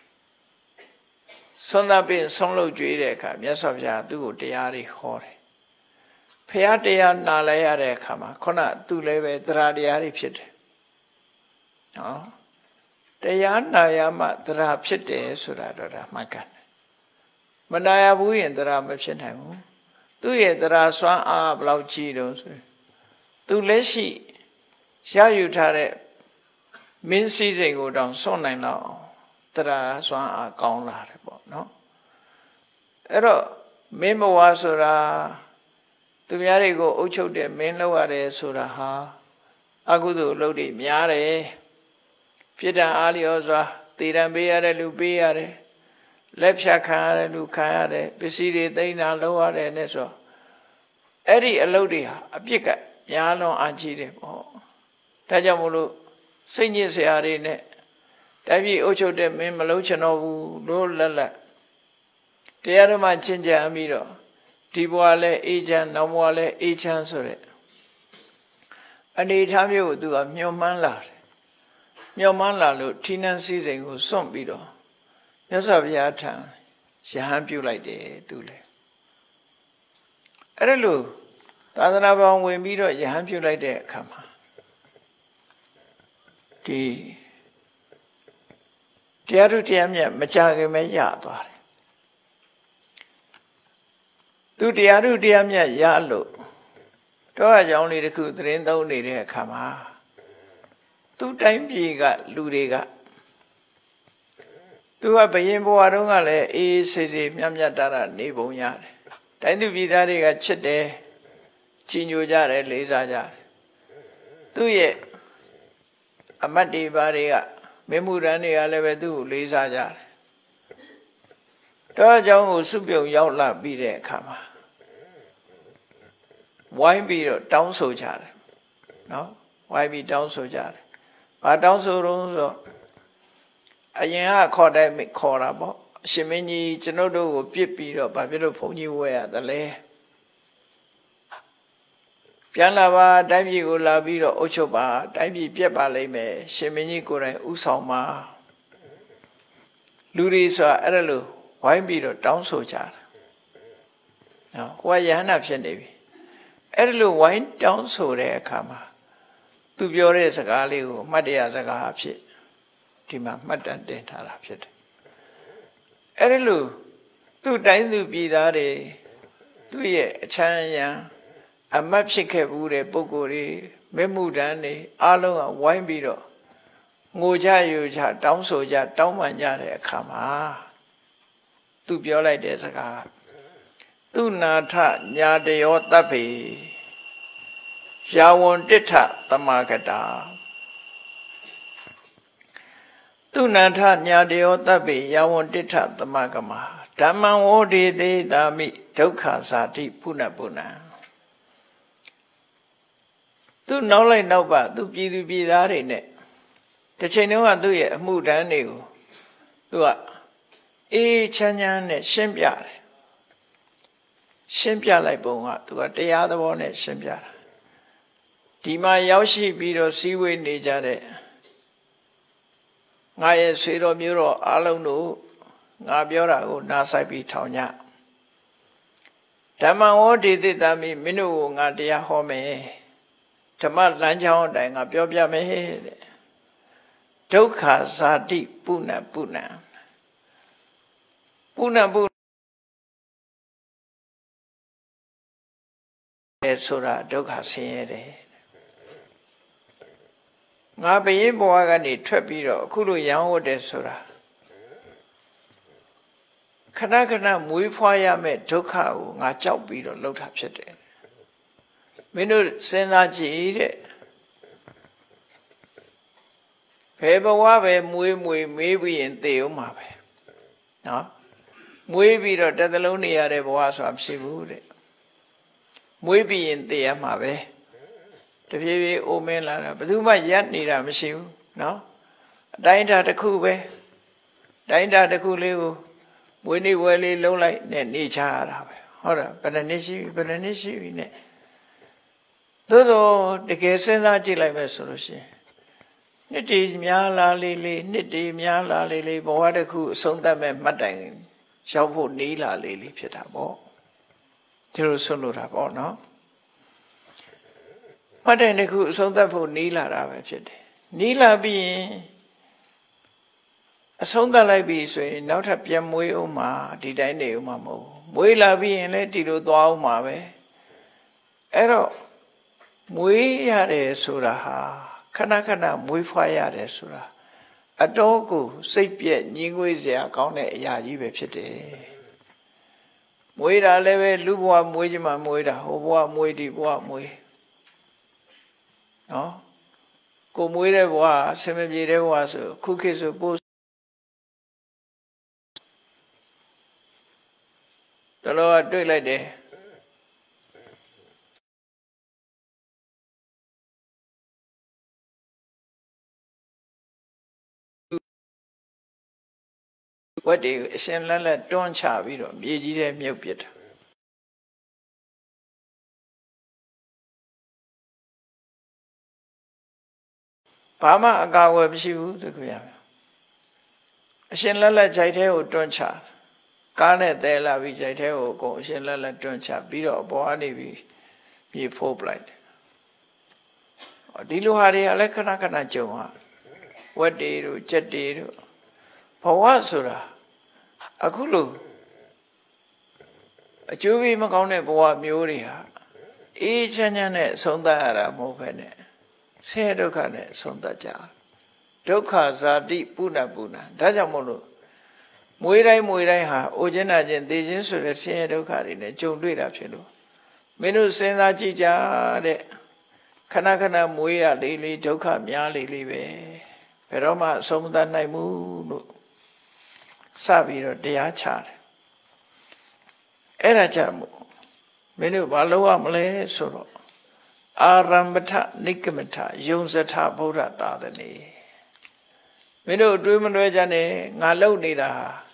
ဆွမ်းသာပင့်ဆုံးလို့ကြွေးတဲ့အခါမြတ်စွာဘုရားသူ့ကိုတရားတွေဟောတယ်ဖះတရားနာလိုက်ရတဲ့အခါမှာခုနသူလည်းပဲသရတရားတွေဖြစ်တယ်နော်တရားနာရမှသရဖြစ်တယ်ဆိုတာတော့ဒါမှတ်ကန်တယ်မနာရဘူးရင်သရမဖြစ်နိုင်ဘူးသူ့ရဲ့သရစွမ်းအားဘယ်လောက်ကြီးတော့ဆိုသူလက်ရှိရယူထားတဲ့မင်းစည်းစိမ်ကိုတောင်စွန့်နိုင်တော့သရစွမ်းအားကောင်းလာတယ်ပေါ့နော်အဲ့တော့မင်းဘဝဆိုတာသူများတွေကိုအုပ်ချုပ်တဲ့မင်းလောက်ရတယ်ဆိုတာဟာအကုသိုလ်လုပ်တွေများတယ်ပြစ်ဒဏ်အားလျော်စွာတည်ရန်ပေးရတဲ့လူပေးရတယ်လက်ဖြတ်ခံရတဲ့လူခံရတယ်ပစ္စည်းတွေသိမ်းတာလုပ်ရတယ်နဲ့ဆိုအဲ့ဒီအလုပ်တွေဟာအပြစ်ကများလွန်အားကြီးတယ်ပေါ့ဒါကြောင့်မို့လို့စိတ်ညစ်စရာတွေနဲ့တိုင်းပြည်အုပ်ချုပ်တဲ့မင်းမလုပ်ချင်တော့ဘူးလို့လက်လက်တရားဓမ္မကျင့်ကြံပြီးတော့ဒီဘဝလဲအေးချမ်းနောက်ဘဝလဲအေးချမ်းဆိုတဲ့အနေထားမျိုးကိုသူကမျှော်မှန်းလာတယ်မျှော်မှန်းလာလို့ဌိနန်းစည်းစိမ်ကိုစွန့်ပြီးတော့မြတ်စွာဘုရားထံရဟန်းပြုလိုက်တယ်သူလဲအဲ့ဒါလို့သာသနာပေါင်းဝင်ပြီးတော့ရဟန်းပြုလိုက်တဲ့အခါမှာဒီတရားထုတရားမြတ်မကြခင်ပဲရသွားတယ်သူတရားထုတရားမြတ်ရလို့တော့အကြောင်းလေးတစ်ခုသတင်းသုံးနေတဲ့အခါမှာသူတိုင်းပြည်ကလူတွေကသူကဘယင်ဘဝတုန်းကလည်းအေးအေးဆေးဆေးမြတ်မြတ်တာတာနေပုံရတယ်တိုင်းသူပြည်သားတွေကချစ်တယ်ချီးညိုကြတယ်လေးစားကြတယ်သူ့ရဲ့အမတ်တွေဘာတွေကမင်းမှုရန်တွေကလည်းပဲသူ့ကိုလေးစားကြတယ်တော့အကြောင်းကိုစုပြုံရောက်လာပြီးတဲ့အခါမှာဝိုင်းပြီးတော့တောင်းဆိုကြတယ်နော်ဝိုင်းပြီးတောင်းဆိုကြတယ်ဘာတောင်းဆိုတော့ဆိုအရင်ကခေါ်တဲ့ခေါ်တာပေါ့အရှင်မင်းကြီးကျွန်တော်တို့ကိုပြစ်ပြီးတော့ဘာဖြစ်လို့ဘုန်းကြီးဝဲရတယ်လဲပြန်လာပါတိုင်းပြည်ကိုလာပြီးတော့အုပ်ချုပ်ပါတိုင်းပြည်ပြက်ပါလိမ့်မယ်ရှင်မင်းကြီးကိုယ်တိုင်ဥဆောင်ပါလူတွေဆိုတာအဲ့ဒါလို့ဝိုင်းပြီးတော့တောင်းဆိုကြတာနော်ကိုယ်ကယဟနာဖြစ်နေပြီအဲ့ဒါလို့ဝိုင်းတောင်းဆိုတဲ့အခါမှာသူပြောတဲ့စကားလေးကိုအမှတ်တရစကားအဖြစ်ဒီမှာမှတ်တမ်းတင်ထားတာဖြစ်တယ်အဲ့ဒါလို့သူ့တိုင်းသူပြည်သားတွေသူ့ရဲ့အချမ်းအယံအမတ်ဖြစ်ခဲ့ဘူးတဲ့ပုဂ္ဂိုလ်တွေမေမှုတန်းတွေအားလုံးကဝိုင်းပြီးတော့ငိုကြယူကြတောင်းဆိုကြတောင်းပန်ကြတဲ့အခါမှာသူပြောလိုက်တဲ့စကားသူနာထညာတယောတပ္ပေယာဝံတိထသမဂတာသူနာထညာတယောတပ္ပေယာဝံတိထသမဂမဓမ္မံဝေါဒေသေတာမိဒုက္ခသာတိပုဏ္ဏပုဏ္ဏသူနောက်လိုက်နောက်ပါသူပြည်သူပြည်သားတွေနဲ့တစ်ချိန်တုန်းကသူ့ရဲ့အမှုတန်းတွေကိုသူကအေးချမ်းချမ်းနဲ့ရှင်းပြတယ်ရှင်းပြလိုက်ပုံကသူကတရားသဘောနဲ့ရှင်းပြတာဒီမှာရောက်ရှိပြီးတော့စည်းဝေးနေကြတဲ့ငါရဲ့ဆွေတော်မျိုးတော်အားလုံးတို့ငါပြောတာကိုနားဆိုင်ပြီးထောင်ကြဓမ္မဝေါဒေတိတမိမင်းတို့ကိုငါတရားဟောမယ်ဓမ္မလမ်းကြောင်းအတိုင်းငါပြောပြမယ်တဲ့ဒုက္ခဇာတိပုဏ္ဏပုဏ္ဏပုဏ္ဏပုဆိုတာဒုက္ခဆင်းရဲတယ်ငါဘယင်းဘဝကနေထွက်ပြီးတော့အခုလိုရံဝတ်တယ်ဆိုတာခဏခဏမွေးဖွားရမယ့်ဒုက္ခကိုငါကြောက်ပြီးတော့လှုပ်တာဖြစ်တယ်မင်းတို့စဉ်းစားကြည့်တဲ့ဘယ်ဘဝပဲမွေးမွေးမေးပြီးရင်သေအောင်မှာပဲနော်မွေးပြီးတော့တစ်သလုံးနေရတဲ့ဘဝဆိုတာမရှိဘူးတဲ့မွေးပြီးရင်သေရမှာပဲတဖြည်းဖြည်းအိုမင်းလာတာဘယ်သူမှရပ်နေတာမရှိဘူးနော်အတိုင်းအတာတစ်ခုပဲတိုင်းအတာတစ်ခုလေးကိုမွေးနေဝဲလေးလုံးလိုက်နဲ့နေချရတာပဲဟုတ်လားဘယ်နှစ်ရှိပြီဘယ်နှစ်ရှိပြီနဲ့သို့သောတကယ်စဉ်းစားကြည့်လိုက်မယ်ဆိုလို့ရှိရင်နှစ်တည်းများလာလေးလေးနှစ်တည်းများလာလေးလေးဘဝတစ်ခုအဆုံးသတ်မဲ့မှတ်တိုင်ရောက်ဖို့နေလာလေးလေးဖြစ်တာပေါ့ဒီလိုဆွလို့တာပေါ့နော်မှတ်တိုင်တစ်ခုအဆုံးသတ်ဖို့နေလာတာပဲဖြစ်တယ်နေလာပြီးရင်အဆုံးသတ်လိုက်ပြီဆိုရင်နောက်ထပ်ပြန်မွေးအောင်မှာဒီတိုင်းနေအောင်မှာမဟုတ်မွေးလာပြီးရင်လည်းဒီလိုသွားအောင်မှာပဲအဲ့တော့မွေးရတယ်ဆိုတာဟာခဏခဏမွေးဖွားရတယ်ဆိုတာအတော်ကိုစိတ်ပြည့်ညှင်းငွေ့စရာကောင်းတဲ့အရာကြီးပဲဖြစ်တယ်မွေးတာလည်းပဲလူဘဝမွေးချင်မှမွေးတာဟိုဘဝမွေးဒီဘဝမွေးနော်ကိုမွေးတဲ့ဘဝအစမပြေတဲ့ဘဝဆိုခုခေတ်ဆိုပို့တော်တော်တွေ့လိုက်တယ်ဝတ်တွေအရှင်လက်လက်တွန်းချပြီးတော့မြေကြီးထဲမြုပ်ပစ်တာဘာမှအကာအကွယ်မရှိဘူးသူခင်ဗျာအရှင်လက်လက်ခြိုက်ထဲကိုတွန်းချကားနဲ့တဲလာပြီးခြိုက်ထဲကိုအကုန်အရှင်လက်လက်တွန်းချပြီးတော့အပေါ်ကနေပြီးမြေဖိုးပလိုက်တယ်ဒီလိုဟာတွေကလည်းခဏခဏကြုံဟာဝတ်တွေတို့ကြက်တွေတို့ဘဝဆိုတာအခုလို့အကျိုးပေးမကောင်းတဲ့ဘဝမျိုးတွေဟာအေးချမ်းချမ်းနဲ့ဆုံးသတ်ရတာမဟုတ်ပဲနဲ့ဆင်းရဲဒုက္ခနဲ့ဆုံးသတ်ကြဒုက္ခဇာတိပုဏ္ဏပုဏ္ဏဒါကြောင့်မို့လို့မွေးတိုင်းမွေးတိုင်းဟာအိုခြင်းနာခြင်းသိခြင်းဆိုတဲ့ဆင်းရဲဒုက္ခတွေနဲ့ကြုံတွေ့တာဖြစ်လို့မင်းတို့စဉ်းစားကြည့်ကြတဲ့ခဏခဏမွေးရလေးလေးဒုက္ခများလေးလေးပဲဘယ်တော့မှအဆုံးသတ်နိုင်မှုလို့စပြီးတော့တရားချတယ်အဲ့ဒါကြောင့်မို့မင်းတို့ဘာလုပ်ရမလဲဆိုတော့အာရမ္ပထနိကမထယုံစထဗုဒ္ဓသာသနေမင်းတို့အတွေးမလွဲကြနဲ့ငါလုပ်နေတာ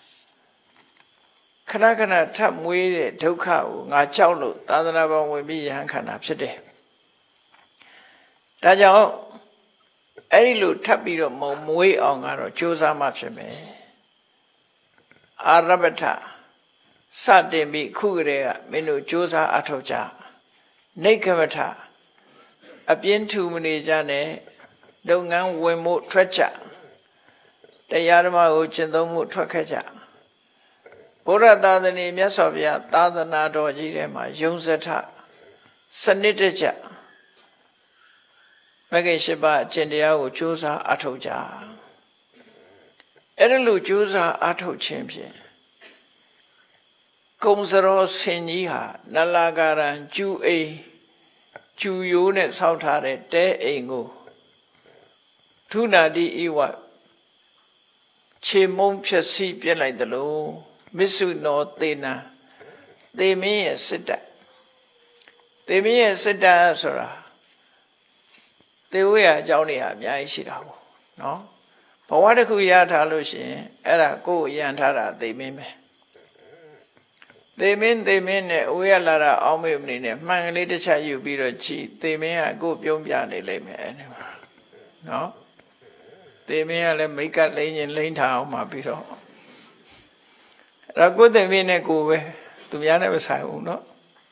ခဏခဏထပ်မွေးတဲ့ဒုက္ခကိုငါကြောက်လို့သာသနာပေါ်ဝင်ပြီးယဟန်ခန္ဓာဖြစ်တယ်ဒါကြောင့်အဲ့ဒီလိုထပ်ပြီးတော့မမွေးအောင်ကတော့ကြိုးစားမှဖြစ်မယ်အာရမ္ပထစတင်ပြီးခုကလေးကမင်းတို့ကြိုးစားအထောက်ကြနိကမထအပြင်းထူမနေကြနဲ့လုပ်ငန်းဝင်မှုထွက်ကြတရားဓမ္မကိုကျင့်သုံးမှုထွက်ခဲ့ကြဘုရားသာသနာမြတ်စွာဘုရားသာသနာတော်ကြီးထဲမှာယုံစထစနစ်တကျမဂ္ဂင်၈ပါးအကျင့်တရားကိုကြိုးစားအထောက်ကြအဲ့ဒါလိုကြိုးစားအထောက်ခြင်းဖြင့်ကုံစရောဆင်ကြီးဟာနလာကာရံကျူအိမ်ကျူရိုးနဲ့ဆောက်ထားတဲ့တဲအိမ်ကိုထုနာတိဤဝခြေမုံဖြစ်စီပြစ်လိုက်သလိုမစ္ဆုနောသေနာသေမင်းရဲ့စစ်တပ်သေမင်းရဲ့စစ်တပ်ဆိုတာသေဝေရအကြောင်းတွေဟာအများကြီးရှိတာပေါ့နော်ဘဝတစ်ခုရထားလို့ရှိရင်အဲ့ဒါကိုယ်ရန်ထားတာသိမင်းပဲသိမင်းသိမင်းနဲ့ဝေရလာတာအောင်းမေမနေနဲ့မှန်ကလေးတစ်ချက်ယူပြီးတော့ကြည်သိမင်းကကိုယ်ပြုံးပြနေလိမ့်မယ်နော်သိမင်းကလည်းမိတ်ကလိမ့်ရင်လိမ့်ထားအောင်မှပြီးတော့အဲ့တော့ကိုယ်သိမင်းနဲ့ကိုယ်ပဲသူများနဲ့မဆိုင်ဘူးနော်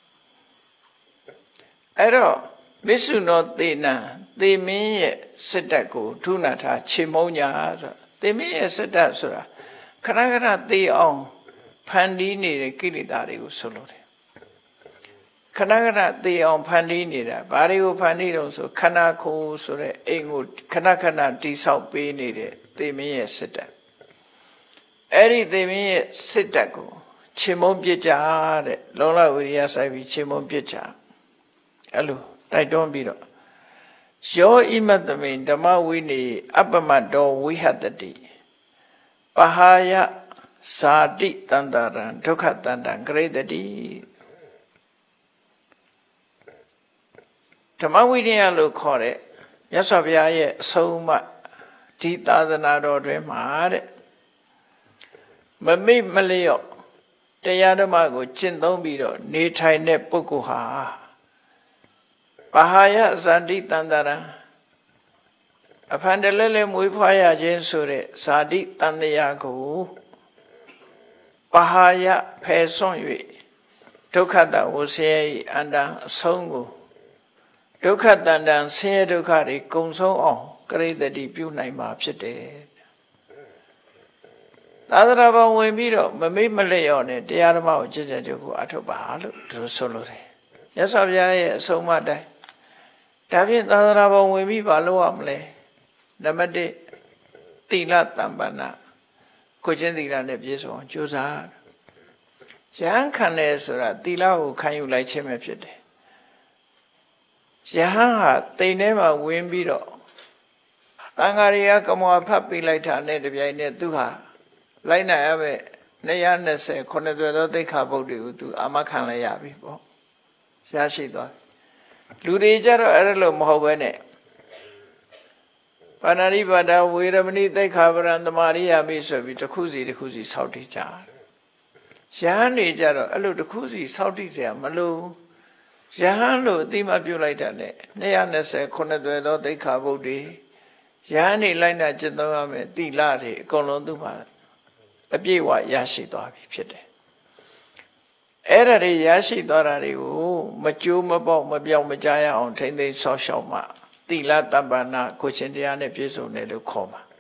အဲ့တော့မစ္ဆုနောသေနံသေမင်းရဲ့စစ်တပ်ကိုထုနာထားချေမုံညာဆိုသေမင်းရဲ့စစ်တပ်ဆိုတာခဏခဏသေအောင်ဖန်တီးနေတဲ့ကိလေသာတွေကိုဆိုလို့တယ်ခဏခဏသေအောင်ဖန်တီးနေတာဘာတွေကိုဖန်တီးတော့ဆိုခန္ဓာကိုယ်ဆိုတဲ့အိမ်ကိုခဏခဏတိဆောက်ပေးနေတဲ့သေမင်းရဲ့စစ်တပ်အဲ့ဒီသေမင်းရဲ့စစ်တပ်ကိုချေမုံပြစ်ကြတဲ့လုံလဝိရိယဆိုင်ပြီးချေမုံပြစ်ကြအဲ့လိုတိုက်တွန်းပြီးတော့ယောဣမတမိန်ဓမ္မဝိနေအပ္ပမတောဝိဟတတိပဟာယဇာတိတန္တရံဒုက္ခတန္တံဂရိတတိဓမ္မဝိနည်းလို့ခေါ်တဲ့မြတ်စွာဘုရားရဲ့အဆုံးအမဒီသာသနာတော်တွင်မှာတဲ့မမိတ်မလျော့တရားဓမ္မကိုကျင့်သုံးပြီးတော့နေထိုင်တဲ့ပုဂ္ဂိုလ်ဟာပဟာယဇာတိတန္တရံအဖန်တလဲလဲမွေးဖွားရခြင်းဆိုတဲ့ဇာတိတန်တရားကိုပဟာယဖယ်စွန့်၍ဒုက္ခတဝဆင်းရဲအန္တအဆုံးကိုဒုက္ခတန္တံဆင်းရဲဒုက္ခတွေကုံဆုံးအောင်ကရိတတိပြုနိုင်မှာဖြစ်တယ်သာသနာ့ဘောင်ဝင်ပြီးတော့မမိတ်မလျော့နဲ့တရားဓမ္မကိုကြည်ကြကြကိုအထုတ်ပါလို့သူတို့ဆိုလို့တယ်မြတ်စွာဘုရားရဲ့အဆုံးအမတိုင်းဒါဖြင့်သာသနာ့ဘောင်ဝင်ပြီးဘာလို့ရမလဲနံပါတ်တစ်သီလတမ္ပန္နကိုချင်းသီလနဲ့ပြည့်စုံအောင်ကြိုးစားရဟန်းခံတယ်ဆိုတာသီလကိုခံယူလိုက်ခြင်းပဲဖြစ်တယ်ယဟန်ဟာတိမ်ထဲမှာဝင်ပြီးတော့တန်ဃာတွေကကမောဖတ်ပေးလိုက်တာနဲ့တပြိုင်နက်သူဟာလိုက်နိုင်ရမယ်နှစ်ရာနှစ်ဆယ်ခုနှစ်သွဲသောသိက္ခာပုဒ်တွေကိုသူအာမခံလိုက်ရပြီပေါ့ရရှိသွားလူတွေကြတော့အဲ့လိုမဟုတ်ပဲနဲ့ပါဏာတိပါဒဝေရမဏိသိက္ခာပရံသမာရိယာမိဆိုပြီးတစ်ခုစီတစ်ခုစီစောင့်တည်ကြရဟန်းတွေကြတော့အဲ့လိုတစ်ခုစီစောင့်တည်เสียမလို့ယဟန်လို့အတိမပြုတ်လိုက်တာနဲ့နှစ်ရာနှစ်ဆယ်ခုနှစ်သွဲသောသိက္ခာပုဒ်တွေယဟန်နေလိုက်နာကျင့်သုံးရမယ်တိလတွေအကုန်လုံးသူ့မှာအပြည့်အဝရရှိသွားပြီဖြစ်တယ်အဲ့ဒါတွေရရှိသွားတာတွေကိုမကြိုးမပေါက်မပြောင်းမကြားရအောင်ထိမ့်သိမ်းဆောက်ရှောက်မှတိလတပ္ပနာကိုချင်းတရားနဲ့ပြည့်စုံတယ်လို့ခေါ်မှာ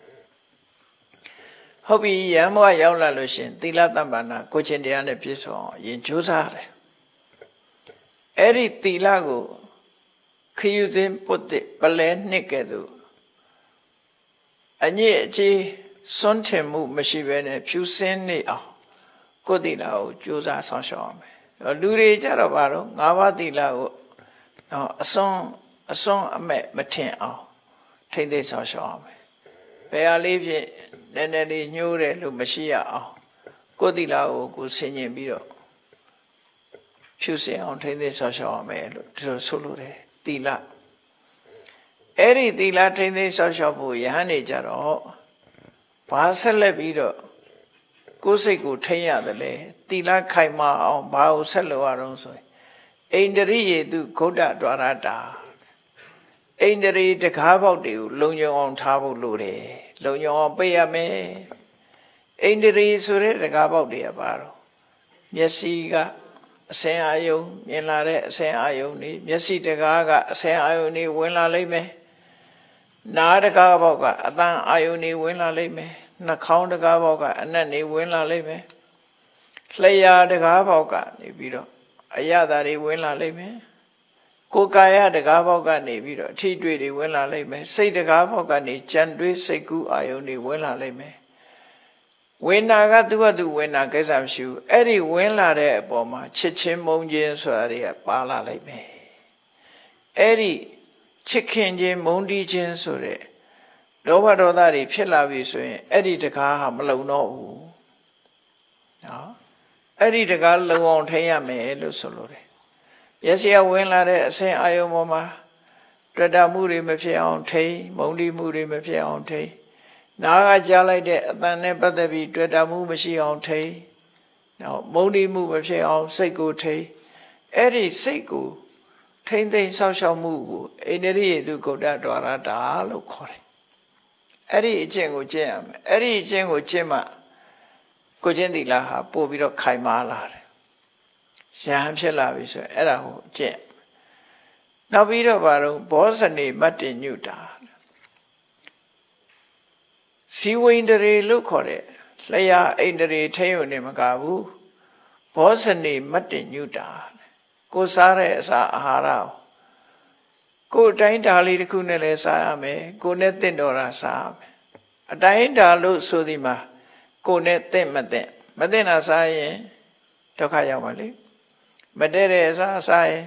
ဟုတ်ပြီယဟန်ဘဝရောက်လာလို့ရှင်တိလတပ္ပနာကိုချင်းတရားနဲ့ပြည့်စုံအောင်ရင်ကြိုးစားတယ်အဲ့ဒီသီလကိုခယူစဉ်ပုတ်တဲ့ပလဲနှစ်ကဲ့သို့အညစ်အကြေးစွန့်ထင်မှုမရှိဘဲနဲ့ဖြူစင်းနေအောင်ကိုယ်သီလကိုကြိုးစားဆောင်ရှောက်အောင်ပဲလူတွေကြတော့ဘာလို့ငါးပါးသီလကိုတော့အစွန်းအစွန်းအမဲ့မထင်အောင်ထိမ့်သိမ်းဆောင်ရှောက်အောင်ပဲဘယ်ဟာလေးဖြစ်နည်းနည်းလေးညှိုးတယ်လို့မရှိရအောင်ကိုယ်သီလကိုကိုယ်ဆင်ញင်ပြီးတော့ဖြူစင်အောင်ထိမ့်သိမ်းဆောက်ရှောက်ရမယ်လို့ဒီလိုဆိုလို့တယ်သီလအဲ့ဒီသီလထိမ့်သိမ်းဆောက်ရှောက်ဖို့ယဟန်နေကြတော့ဘာဆက်လက်ပြီးတော့ကိုယ်စိတ်ကိုထိမ့်ရတယ်လေသီလခိုင်မာအောင်ဘာကိုဆက်လုပ်ရအောင်ဆိုရင်အိန္ဒြိယေတုဂုဋ္ဌဒွါရတာအိန္ဒြိတကားပေါက်တွေကိုလုံခြုံအောင်ထားဖို့လိုတယ်လုံခြုံအောင်ပေးရမယ်အိန္ဒြိဆိုတဲ့တကားပေါက်တွေကဘာတော့မျက်စိကအစင်အာယုံမြင်လာတဲ့အစင်အာယုံนี่မျက်စိတကားကအစင်အာယုံนี่ဝင်လာလိမ့်မယ်နားတကားဘောက်ကအသံအာယုံนี่ဝင်လာလိမ့်မယ်နှာခေါင်းတကားဘောက်ကအနက်นี่ဝင်လာလိမ့်မယ်လျှာတကားဘောက်ကနေပြီးတော့အရသာတွေဝင်လာလိမ့်မယ်ကိုယ်ကာယတကားဘောက်ကနေပြီးတော့အထီးတွေ့တွေဝင်လာလိမ့်မယ်စိတ်တကားဘောက်ကနေကြံတွေးစိတ်ကူးအာယုံนี่ဝင်လာလိမ့်မယ်ဝိညာကသူ့ဘာသူဝိညာကိစ္စမရှိဘူးအဲ့ဒီဝင်လာတဲ့အပေါ်မှာချစ်ချင်းမုန်းခြင်းဆိုတာတွေကပါလာလိုက်မယ်အဲ့ဒီချစ်ခင်ခြင်းမုန်းတီးခြင်းဆိုတဲ့လောဘဒေါသတွေဖြစ်လာပြီဆိုရင်အဲ့ဒီတကားဟာမလုံတော့ဘူးနော်အဲ့ဒီတကားလုံအောင်ထိရမယ်လို့ဆိုလိုတယ်မျက်စိကဝင်လာတဲ့အစဉ်အာယုံပေါ်မှာတွေ့တာမှုတွေမဖြစ်အောင်ထိမုန်းတီးမှုတွေမဖြစ်အောင်ထိနာကကြားလိုက်တဲ့အတန်နဲ့ပတ်သက်ပြီးတွေ့တာမှုမရှိအောင်ထိန်းနော်မုန်းတိမှုမဖြစ်အောင်စိတ်ကိုထိန်းအဲ့ဒီစိတ်ကိုထိမ့်သိမ်းဆောက်ရှောက်မှုကိုအိန္ဒြိယတုဂုတ္တဒွါရတာလို့ခေါ်တယ်အဲ့ဒီအကျင့်ကိုကျင့်ရမယ်အဲ့ဒီအကျင့်ကိုကျင့်မှကိုကျင့်သီလဟာပို့ပြီးတော့ခိုင်မာလာတယ်ရဟန်းဖြစ်လာပြီဆိုရင်အဲ့ဒါကိုကျင့်နောက်ပြီးတော့ဘာလို့ဘောဇနေမတ္တညုတာစီဝိန္ဒရေလို့ခေါ်တဲ့လျှာအိန္ဒြေထိယုံနေမကဘူးဘောဇနေမတ္တညုတာကိုစားတဲ့အစာအာဟာရကိုအတိုင်းတာလေးတစ်ခုနဲ့လည်းစားရမယ်ကိုနဲ့တင့်တော်တာစားရမယ်အတိုင်းတာလို့ဆိုဒီမှာကိုနဲ့တင့်မတင့်မတင့်တာစားရင်ဒုက္ခရောက်ပါလေမတည့်တဲ့အစာစားရင်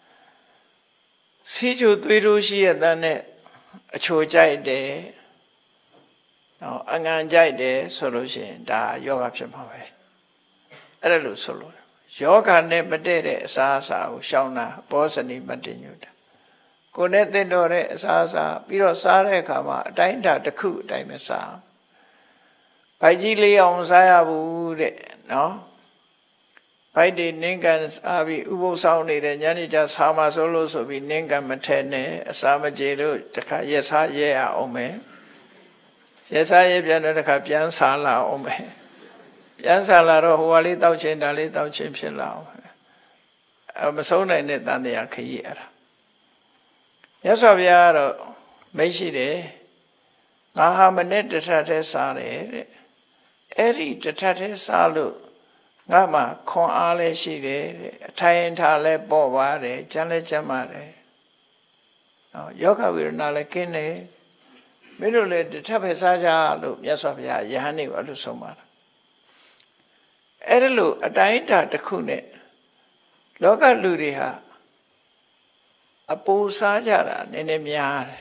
စီချိုသွေးတို့ရှိရတဲ့နဲ့အချိုကြိုက်တယ်နော်အငံကြိုက်တယ်ဆိုလို့ရှိရင်ဒါယောဂဖြစ်မှာပဲအဲ့ဒါလို့ဆိုလို့ယောဂနဲ့မတည့်တဲ့အစာအစာကိုရှောင်တာဘောဇနိမတ္တညုတာကိုယ်နဲ့တင့်တော်တဲ့အစာအစာပြီးတော့စားတဲ့အခါမှာအတိုင်းတာတစ်ခုအတိုင်းပဲစားဘိုက်ကြီးလေးအောင်စားရဘူးတဲ့နော်ဘိုက်တွေနင်းကန်စားပြီးဥပုသ်ဆောင်နေတဲ့ညနေကျစားမှဆိုလို့ဆိုပြီးနင်းကန်မထဲနဲ့အစာမကြေလို့တခါရက်စားရဲရအောင်မယ်ရက်စားရဲပြန်တော့တခါပြန်စားလာအောင်မယ်ပြန်စားလာတော့ဟိုကလေးတောက်ချင်းဒါလေးတောက်ချင်းဖြစ်လာအောင်အဲမဆုံးနိုင်တဲ့တန်တရားခရီးအဲ့ဒါမြတ်စွာဘုရားကတော့မရှိတယ်ငါဟာမနဲ့တထထဲစားတယ်တဲ့အဲ့ဒီတထထဲစားလို့ငါမှခွန်အားလည်းရှိတယ်တဲ့အထိုင်ထားလည်းပေါ်ပါတယ်ကျမ်းလည်းကျမ်းပါတယ်နော်ယောဂဝိရဏလည်းကင်းတယ်မင်းတို့လည်းတထပဲစားကြလို့မြတ်စွာဘုရားယဟန်နေကိုအဲ့လိုဆုံးပါတာအဲ့ဒါလို့အတိုင်းအတာတစ်ခုနဲ့လောကလူတွေဟာအပူစားကြတာနည်းနည်းများတယ်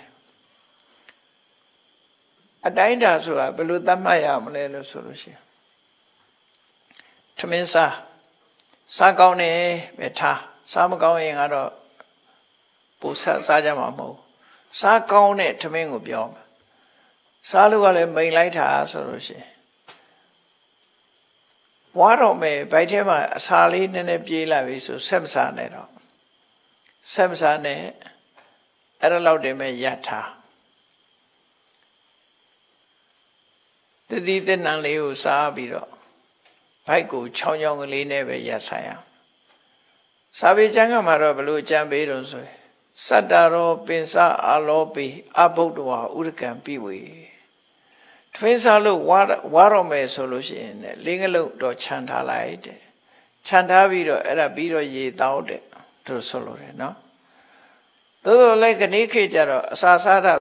အတိုင်းအတာဆိုတာဘယ်လိုသတ်မှတ်ရမလဲလို့ဆိုလို့ရှိရင်ထမင်းစားစားကောင်းတယ်ပဲထားစားမကောင်းရင်ကတော့ပူစားစားကြမှာမဟုတ်စားကောင်းတဲ့ထမင်းကိုပြောမှာစားလို့ကလည်းမိန်လိုက်တာဆိုလို့ရှိရင်ဝါတော့မယ်ဘိုက်ထဲမှာအစာလေးနည်းနည်းပြေးလာပြီဆိုဆက်မစားနဲ့တော့ဆက်မစားနဲ့အဲ့ဒါလောက်တည်းမဲ့ရထားတတိတနံလေးကိုစားပြီးတော့ဘိုက်ကိုချောင်းချောင်းကလေးနဲ့ပဲရဆိုင်အောင်စာပေကျမ်းကမှာတော့ဘလို့ကြံပေးတော့ဆိုစတ္တရောပင်စအာလောပိအဘုဒ္ဓဝါဥရကံပိဝေထွင်းစားလို့ဝါဝါတော့မယ်ဆိုလို့ရှိရင်လေးငလုံးတော့ခြံထားလိုက်တဲ့ခြံထားပြီးတော့အဲ့ဒါပြီးတော့ရေတောက်တဲ့တို့ဆိုလို့တယ်နော်သို့တော်လည်းခဏခေတ်ကြတော့အစာစားတာ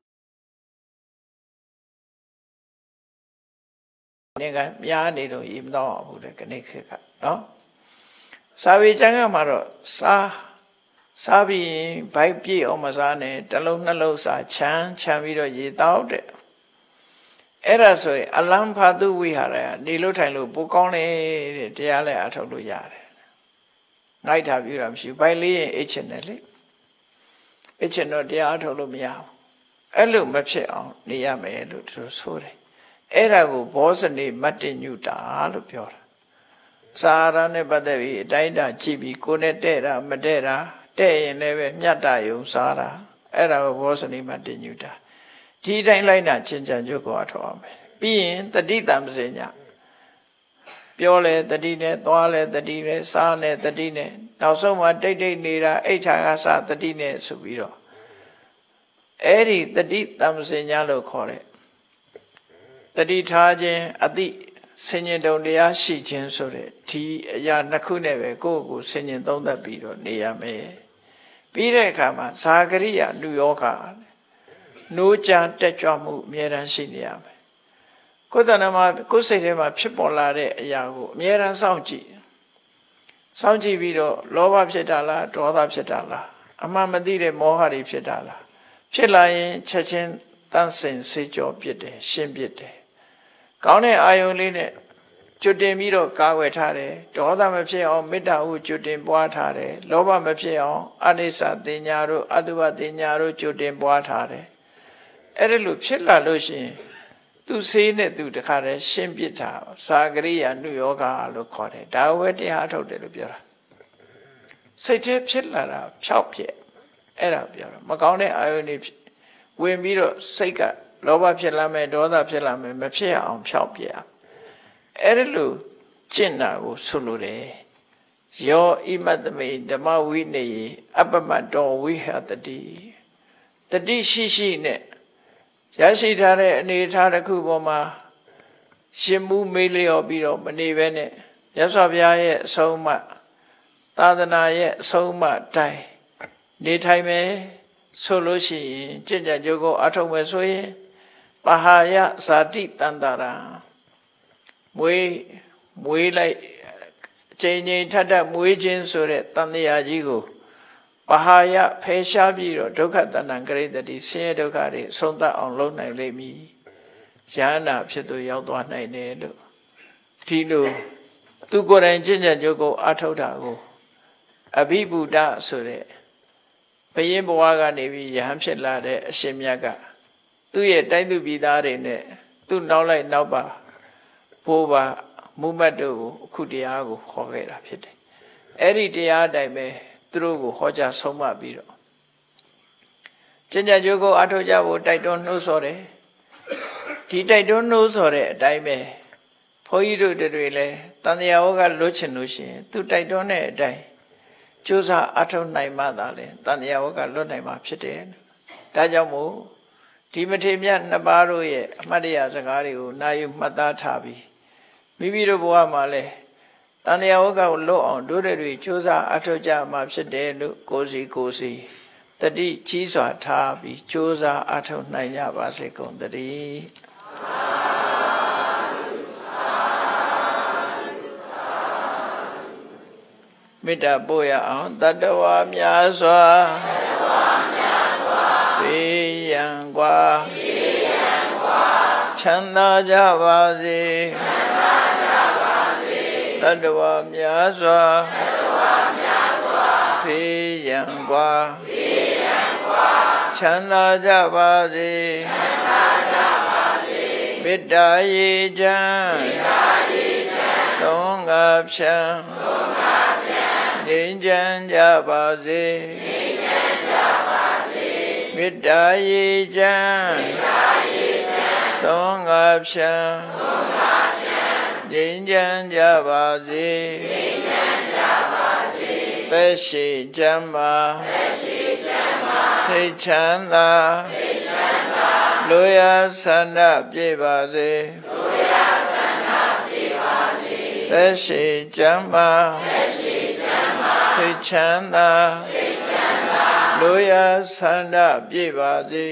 နေကများနေတော့ရေမတော့ဘူးတဲ့ခဏခေတ်ကနော်စာပေကျမ်းကမှာတော့စားစားပြီးဘိုက်ပြည့်အောင်မစားနဲ့တစ်လုံးနှလုံးစားချမ်းချမ်းပြီးတော့ရေတောက်တဲ့အဲ့ဒါဆိုရင်အလံဖာတုဝိဟာရနေလို့ထိုင်လို့ပိုကောင်းလေတဲ့တရားလည်းအထောက်လို့ရတယ်ငိုက်တာပြူတာမရှိဘူးဘိုက်လေးရင်အိတ်ချင်တယ်လေအိတ်ချင်တော့တရားအထောက်လို့မရဘူးအဲ့လိုမဖြစ်အောင်နေရမယ်လို့သူဆိုတယ်အဲ့ဒါကိုဘောဇနေမတ္တညုတာလို့ပြောတာစာရနဲ့ပတ်သက်ပြီးအတိုင်းတာကြည့်ပြီးကိုယ်နဲ့တဲ့တာမတဲ့တာတဲ့ရင်လည်းပဲမြတ်တာယုံစားတာအဲ့ဒါကိုဘောဇနေမတ္တညုတာဒီတိုင်းလိုက်တာချင်းချံကြွကိုအထောက်အောင်မယ်ပြီးရင်တတိတံပစေညပြောလဲတတိနဲ့သွားလဲတတိနဲ့စားနဲ့တတိနဲ့နောက်ဆုံးမှတိတ်တိတ်နေတာအိဋ္ဌာကစတတိနဲ့ဆိုပြီးတော့အဲ့ဒီတတိတံပစေညလို့ခေါ်တဲ့တတိထားခြင်းအတိဆင်ញင်တုံတရားရှိခြင်းဆိုတဲ့ဒီအရာနှစ်ခုနဲ့ပဲကိုယ့်ကိုယ်ဆင်ញင်သုံးသပ်ပြီးတော့နေရမယ်ပြီးတဲ့အခါမှာဇာဂရိယနုယောဂနိုးကြတက်ကြွမှုအမြဲတမ်းရှိနေရမယ်ကိုယ်တဏ္ဍမှာကိုယ်စိတ်ထဲမှာဖြစ်ပေါ်လာတဲ့အရာကိုအမြဲတမ်းစောင့်ကြည့်စောင့်ကြည့်ပြီးတော့လောဘဖြစ်တာလားဒေါသဖြစ်တာလားအမှန်မသိတဲ့မောဟတွေဖြစ်တာလားဖြစ်လာရင်ချက်ချင်းတန်းစင်စေကြောပြစ်တယ်ရှင်းပြစ်တယ်ကောင်းတဲ့အာယုံလေးနဲ့ကျွတ်တင်ပြီးတော့ကာကွယ်ထားတယ်ဒေါသမဖြစ်အောင်မေတ္တာဟုကျွတ်တင်ပွားထားတယ်လောဘမဖြစ်အောင်အနိစ္စတင်ညာတို့အတုပတင်ညာတို့ကျွတ်တင်ပွားထားတယ်အဲ့ဒါလို့ဖြစ်လာလို့ရှိရင်သူစေးနဲ့သူတခါတည်းရှင်းပြတာစာကရိယာနုယောဂလို့ခေါ်တယ်ဒါဝဲတရားထုတ်တယ်လို့ပြောတာစိတ်ထဲဖြစ်လာတာဖြောက်ပြက်အဲ့ဒါပြောတာမကောင်းတဲ့အာယုန်တွေဝင်ပြီးတော့စိတ်ကလောဘဖြစ်လာမယ်ဒေါသဖြစ်လာမယ်မဖြစ်အောင်ဖြောက်ပြက်အဲ့ဒါလို့ကျင့်တာကိုဆိုလိုတယ်ယောဣမတ္တမေဓမ္မဝိနေယအပ္ပမတ္တောဝိဟတတိတတိရှိရှိနဲ့ရရှိထားတဲ့အနေထားတစ်ခုပေါ်မှာရှင်မှုမေးလျော်ပြီးတော့မနေဘဲနဲ့မြတ်စွာဘုရားရဲ့အဆုံးအမသာသနာရဲ့အဆုံးအမတိုင်းနေထိုင်မယ်ဆိုလို့ရှိရင်ကျင့်ကြံကြိုးကိုအထောက်မယ်ဆိုရင်ပဟာယဇာတိတန္တရာမွေးမွေးလိုက်ချိန်ချိန်ထပ်ထပ်မွေးခြင်းဆိုတဲ့တန်တရားကြီးကိုပဟာယဖယ်ရှားပြီးတော့ဒုက္ခတဏ္ဍကရိတတိဆင်းရဲဒုက္ခတွေဆုံးသတ်အောင်လုပ်နိုင်လိမ့်မည်ယန္နာဖြစ်သူရောက်သွားနိုင်တယ်လို့ဒီလိုသူကိုယ်တိုင်ကျင့်ကြံကြိုးကိုအထောက်တာကိုအဘိဗုဒ္ဓဆိုတဲ့ဘယင်းဘဝကနေပြီးယဟန်ဖြစ်လာတဲ့အရှင်မြတ်ကသူ့ရဲ့တိုင်းသူပြည်သားတွေနဲ့သူ့နောက်လိုက်နောက်ပါဘိုးပါမုမတ်တို့ကိုအခုတရားကိုခေါ်ခဲ့တာဖြစ်တယ်အဲ့ဒီတရားအတိုင်းပဲသူတို့ကိုဟောကြားဆုံးမပြီးတော့ကျင့်ကြံကြိုးကိုအထောက်ကြဖို့တိုက်တွန်းနှိုးဆော်တယ်ဒီတိုက်တွန်းနှိုးဆော်တဲ့အတိုင်းပဲဘုန်းကြီးတို့တွေလည်းတန်တရားဝကလွတ်ချင်လို့ရှိရင်သူတိုက်တွန်းတဲ့အတိုင်းကြိုးစားအထောက်နိုင်မှသာလေတန်တရားဝကလွတ်နိုင်မှာဖြစ်တယ်ဒါကြောင့်မို့ဒီမထေရမြတ်နှစ်ပါးတို့ရဲ့အမှတ်တရစကားတွေကိုနာယူမှတ်သားထားပြီးမိမိတို့ဘဝမှာလဲတန်တရားဝကကိုလွတ်အောင်တို့တွေကြိုးစားအထောက်ကြမှာဖြစ်တယ်လို့ကိုယ်စီကိုယ်စီတတိကြီးစွာထားပြီးကြိုးစားအထောက်နိုင်ကြပါစေကုန်သတည်းမေတ္တာပို့ရအောင်တတ္တဝါများစွာဘေးရန်ကွာချမ်းသာကြပါစေတတ္တဝါများစွာဘေးရန်ကွာချမ်းသာကြပါစေမေတ္တာရေချမ်းသုံးငါဖြံငြိမ်းချမ်းကြပါစေမေတ္တာရေချမ်းသုံးငါဖြံငြိမ်းချမ်းကြပါစေသက်ရှိချမ်းသာစိတ်ချမ်းသာလူရဆန္ဒပြည့်ပါစေသက်ရှိချမ်းသာစိတ်ချမ်းသာလူရဆန္ဒပြည့်ပါစေ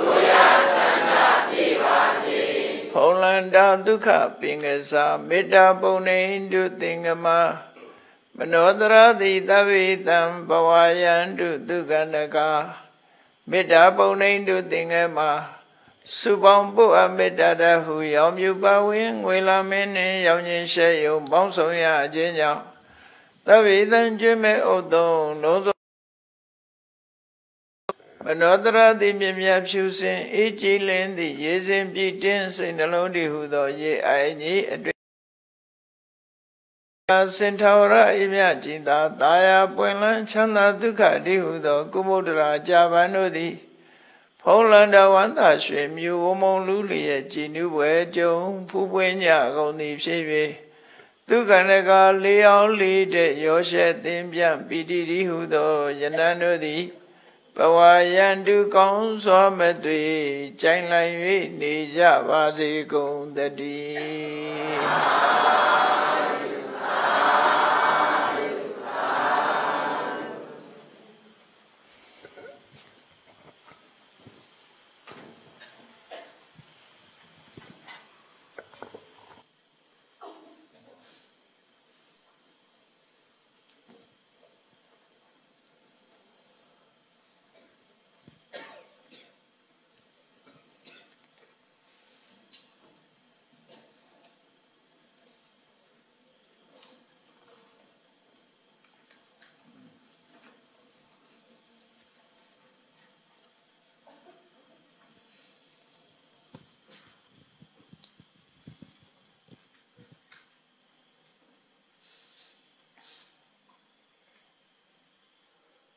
ဖုံလန္တာဒုက္ခပင်ကစားမေတ္တာပုံနေတုသင်္ကမမနောတရတိသဗ္ဗေတံဘဝယန္တုဒုက္ခနကမေတ္တာပုံနေတုသင်္ကမစုပေါင်းပုအမေတ္တာတဟုရောင်မြူပါဝင်ငွေလာမင်းနှင့်ရောင်ခြင်းရှဲယုံပေါင်းဆောင်ရခြင်းကြောင့်သဗ္ဗေတံကျွေးမဲ့ဥတုံလုံးစုံမနောတရတိမြမြဖြူစင်အေးကြည်လင်းသည့်ရေစင်ပြည့်တင်းစိတ်နှလုံးတည်ဟုသောရေအိုင်ကြီးအတွင်စင်ထာဝရအိမြကျင်သာတာယာပွင့်လန်းချမ်းသာဒုက္ခတည်ဟုသောကုမုဒ္ဒရာကြာပန်တို့သည်ဖုံးလန္တဝန္တာရွှေမြူဝမုံလူလျက်ကြည်နူးပွဲကြုံဖူးပွင့်ကြကုန်သည်ဖြစ်၍ဒုက္ခနကလေးအောင်လေးတဲ့ရောရှဲသင်ပြပီတိတိဟုသောယနန်တို့သည်ဘဝယန္တုကောင်းစွာမသွေကြိုင်လိုက်၍နေကြပါစေကုန်သတည်း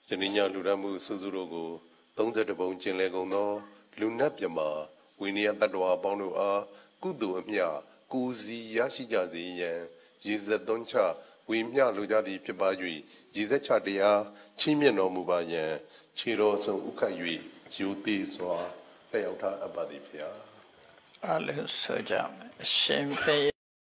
ယနေ့ညလူရမှုစုစုတို့ကိုသုံးဆယ့်တစ်ပုံကျင်လည်ကုန်သောလူနတ်မြမဝိနည်းတတ္တဝါအပေါင်းတို့အားကုသိုလ်အမျှကိုယ်စီရရှိကြစေရန်ရေစက်သွန်းချဝေမျှလိုကြသည်ဖြစ်ပါ၍ရေစက်ချတရားချီးမြှင့်တော်မူပါယံခြေတော်ဆုံးဥက္ခတ်၍ယူသေးစွာလျှောက်ထားအပ်ပါသည်ဖျားအားလုံးဆိုကြမယ်အရှင်ဖျား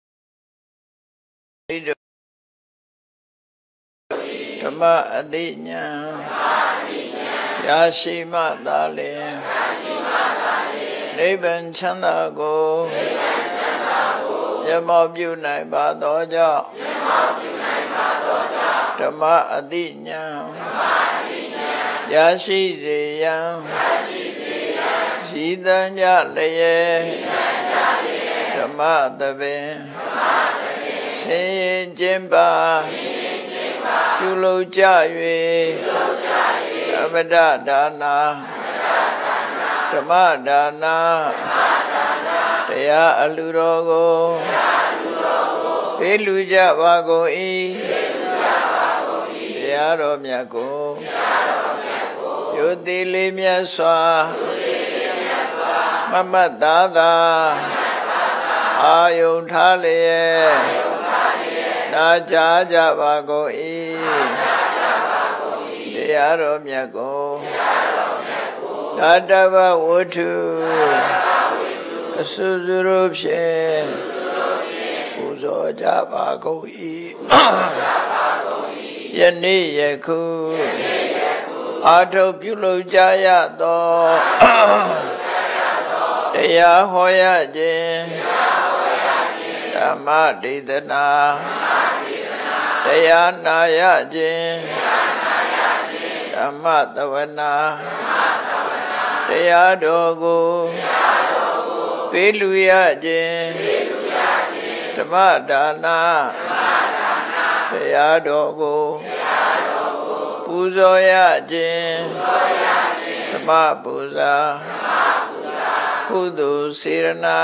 ဓမ္မအတိညာရရှိမှသာလျှင်နိဗ္ဗာန်ချမ်းသာကိုမျက်မှောက်ပြုနိုင်ပါသောကြောင့်ဓမ္မအတိညာရရှိစေရန်ရည်တန်ကြလျက်ဓမ္မသဘင်ဆင်းရဲခြင်းပါပြုလုပ်ကြ၍အမတဒါနာဓမ္မဒါနာတရားအလူတော်ကိုပေးလူကြပါကုန်၏တရားတော်မြတ်ကိုယုတိလေးမြတ်စွာမမတ်သာသာအာယုန်ထားလျက်နာကြားကြပါကုန်၏တရားတော်မြတ်ကိုဓာတဗဝတ္ထုအစွစွတို့ဖြင့်ပူဇော်ကြပါကုန်၏ယနေ့ယခုအာထုပ်ပြုလုပ်ကြရသောတရားဟောရခြင်းဓမ္မဒေသနာတရားနာရခြင်းဓမ္မသဝနာတရားတော်ကိုပေးလူရခြင်းဓမ္မဒါနာတရားတော်ကိုပူဇော်ရခြင်းဓမ္မပူဇာကုသိုလ်စေရနာ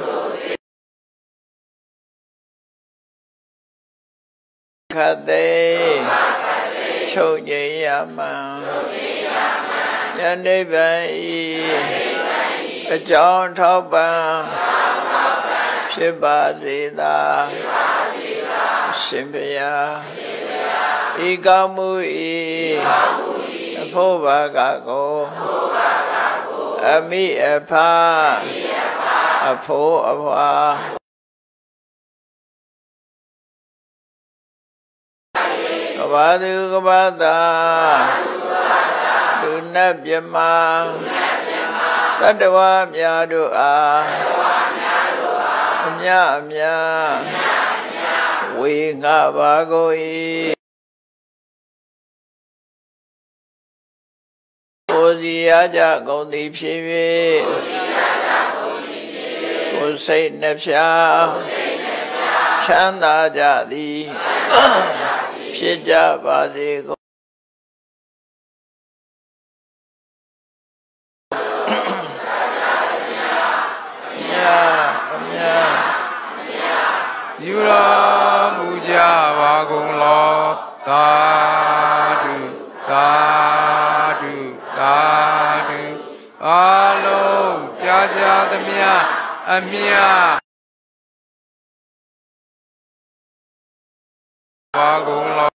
ခတ်သိချုပ်ငြိမ်းရမှန်ယနေ့ပင်ဤအကြောင်းထောက်ပံ့ဖြစ်ပါစေသာအရှင်ဘုရားဤကောင်းမှုဤအဖို့ဘာကကိုအမိအဖအဖို့အဖွာကဘာသူကဘာသာလူနတ်မြမတတ္တဝါများတို့အားအမြအမြဝေငှပါကုန်၏ကိုယ်စီရကြကုန်သည်ဖြစ်၍ကိုယ်စိတ်နှဖျားချမ်းသာကြသည်ဖြစ်ကြပါစေကုန်ယူတော်မူကြပါကုန်လောသာဓုသာဓုသာဓုအလုံးကြာကြာသမျှအမြပါကုန်လော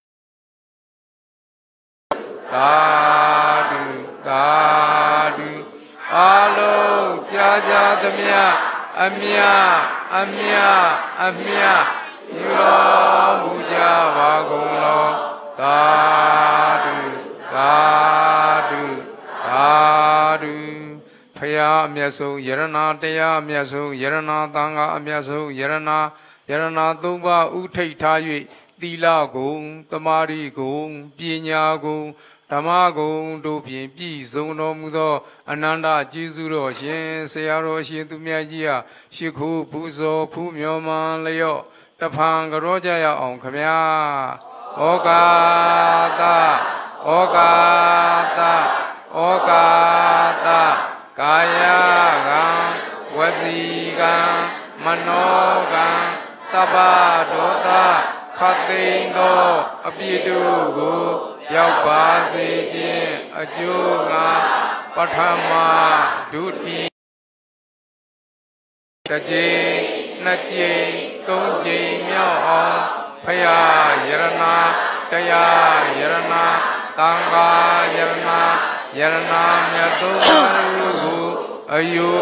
သာဓုသာဓုအလုံးကြာကြာသမျှအမြအမြအမြယူတော်မူကြပါကုန်လောသာဓုသာဓုသာဓုဖယားအမြတ်ဆုံးယရဏတရားအမြတ်ဆုံးယရဏသံဃာအမြတ်ဆုံးယရဏယရဏသုံးပါးဥထိတ်ထား၍သီလဂုဏ်သမာဓိဂုဏ်ပညာဂုဏ်ဓမ္မဂုဏ်တို့ဖြင့်ပြည့်စုံတော်မူသောအနန္တကျေးဇူးတော်ရှင်ဆရာတော်ရှင်သူမြတ်ကြီးဟာရှိခိုးပူဇော်ဖူးမြော်မှန်လျော့တဖန်ကြောကြရအောင်ခမညာဩကာသဩကာသဩကာသကာယကံဝစီကံမနောကံတပ္ပဒေါသခတ်သိမ်းသောအပြစ်တို့ကိုရောက်ပါစေခြင်းအကျိုးငါပထမဒုတိယတစ်ကြိမ်နှစ်ကြိမ်သုံးကြိမ်မြောက်အောင်ဖယားယရနာတရားယရနာသံဃာယရနာယရနာမြတ်သောကိုအယု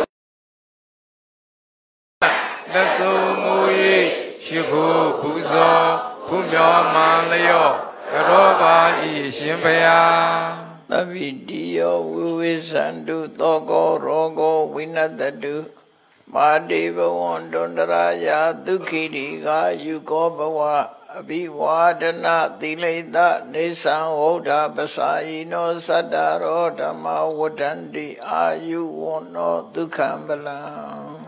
လက်ဆုံးမူ၏ရှိခိုးပူဇော်ဘုမြောမှန်လျော့ရောပါဤရှင်ဘုရားသဗ္ဗိတိယောဝိဝိသန္တုသောကောရောဂောဝိနတတုမာတိဘဝန္တန္တရာယဒုက္ခိတိကာယုကောဘဝအဘိဝါဒနာသီလိတနေသံဝௌဒပစာယိနောသတ္တရောဓမ္မဝဋ္ဌန္တိအာယုဝန္နောဒုက္ခံပလံ